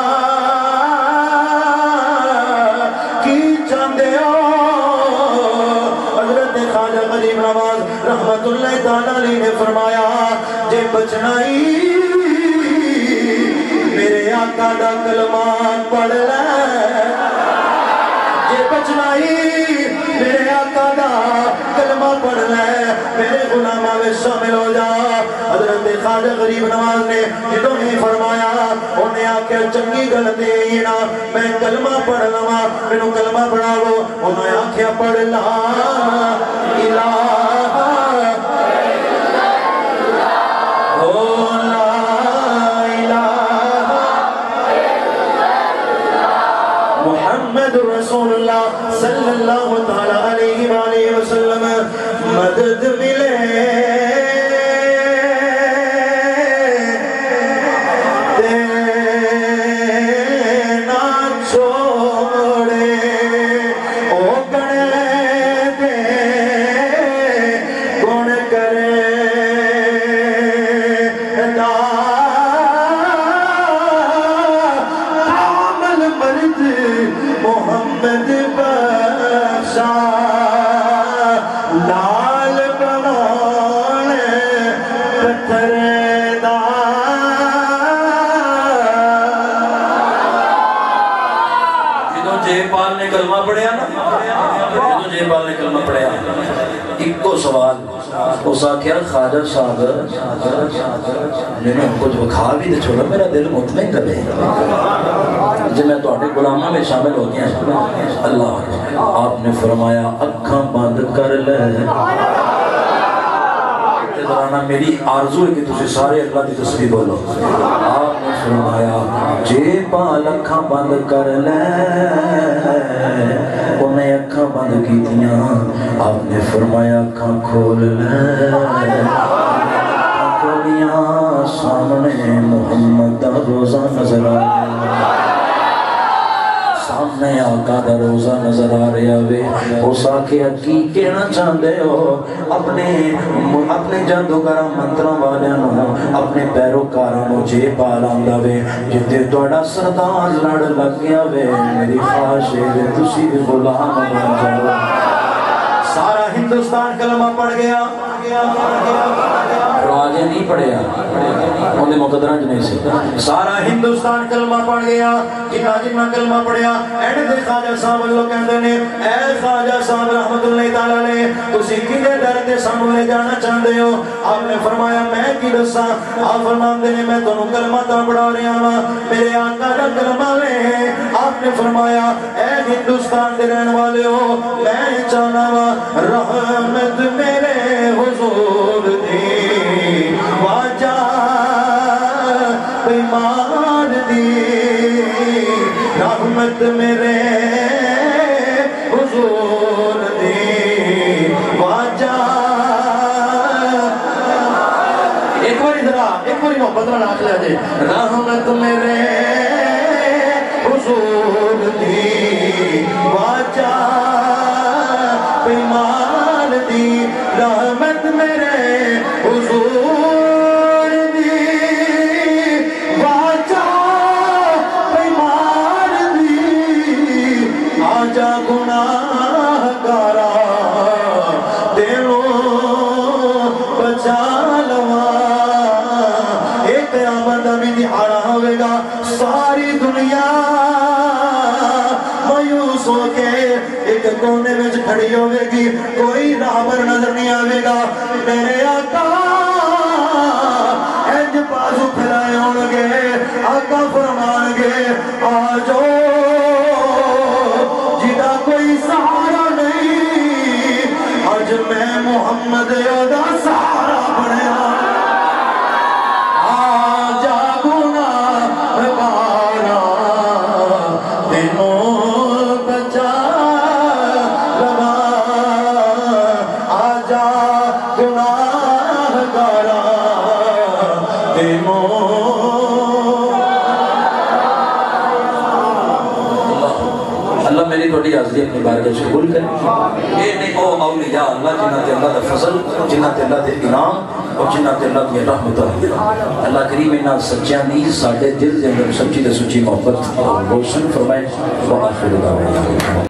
کی چاندے ہو خواجہ غریب نواز رحمت اللہ تعالی نے فرمایا جے بچنائی میرے آقا دا کلمات پڑھ لے جے بچنائی میرے آقا دا کلمہ پڑھ لے میرے غلامہ میں شامل ہو جا حضرت خواجہ غریب نواز نے جدوں نے فرمایا انہیں آکے چنگی غلطی ہی نا میں کلمہ پڑھ لما میں کلمہ پڑھاو انہیں آکے پڑھ لا الہ محمد رسول اللہ صلی اللہ تعالیٰ علیہ وآلہ وسلم مدد ملے خواجہ صاحب نے کچھ بکھا بھی تو چھوڑا میرا دل مطمئن کر لے جب میں تو اٹھے غلامہ میں شامل ہو گیا اللہ آپ نے فرمایا اکھاں بند کر لے کرانا میری آرزو ہے کہ تسی سارے اللہ کی تسبیح بولو آپ نے فرمایا جے پال اکھاں بند کر لے انہیں اکھاں بند کی دیاں آپ نے فرمایا اکھاں کھول لے کھولیاں سامنے محمد دا روزہ نظر آ سامنے آقا دا روزہ نظر آ رہا وے اس آکے کی کہنا چاہتے ہو اپنے جادوگراں منتراں والیاں اپنے پیروکاراں جے پالاندا وے جتے تہاڈا سردار لڑ لگ گیا وے میری خواہش ہے تسی بھی غلام بن جاؤ سارا ہندوستان کلمہ پڑھ گیا راجے نہیں پڑھیا انہیں مقدران جنہیں سے سارا ہندوستان کلمہ پڑھ گیا جنہ کلمہ پڑھیا اینڈ دے خواجہ صاحب اللہ کہندے نے اے خواجہ صاحب رحمت اللہ تعالیٰ نے تسی کدے در دے سانو لے جانا چاہتے ہو آپ نے فرمایا میں کی دسا آپ فرماندے نے میں تنوں کلمہ تا پڑھا رہا ہاں میرے آقا دا کلمہ لے آپ نے فرمایا اے ہندوستان دے رہن والے ہو میں چاہنا وا رحمت میرے حضور دی واجہ پیمان دی رحمت میرے حضور دی واجہ ایک باری محبت میں ناچ لے دے رحمت میرے حضور دی واجہ پیمان دی رحمت میرے حضور دی واجہ پیمان دی آجا گناہ گارا دلوں بچا لوا ایک قیامت ابھی دہاڑا ہوئے گا ساری دنیا مایوس ہو کے ایک کونے میں کھڑی ہوئے گی کوئی راہبر نظر نہیں آئے گا میرے آقا انج بازو پھیلائے ہوں گے آقا فرمان گے آجو جدا کوئی سہارا نہیں آج میں محمد یودا سہارا بنے آجا گناہ گارا دنوں بچا لگا آجا گناہ گارا دنوں اللہ میری توڑی حاضری اپنی بارگاہ سے قبول کرے یہ نہیں او اولیاء اللہ جنہ تے اللہ دا فضل جنہ تے اللہ دے انعام اور جنہ تے اللہ دی رحمت اللہ کریم انہاں سچیاں نہیں ساڑھے دل دے اندر سچی تے سچی محبت روشن فرمائے وآخر دعوانا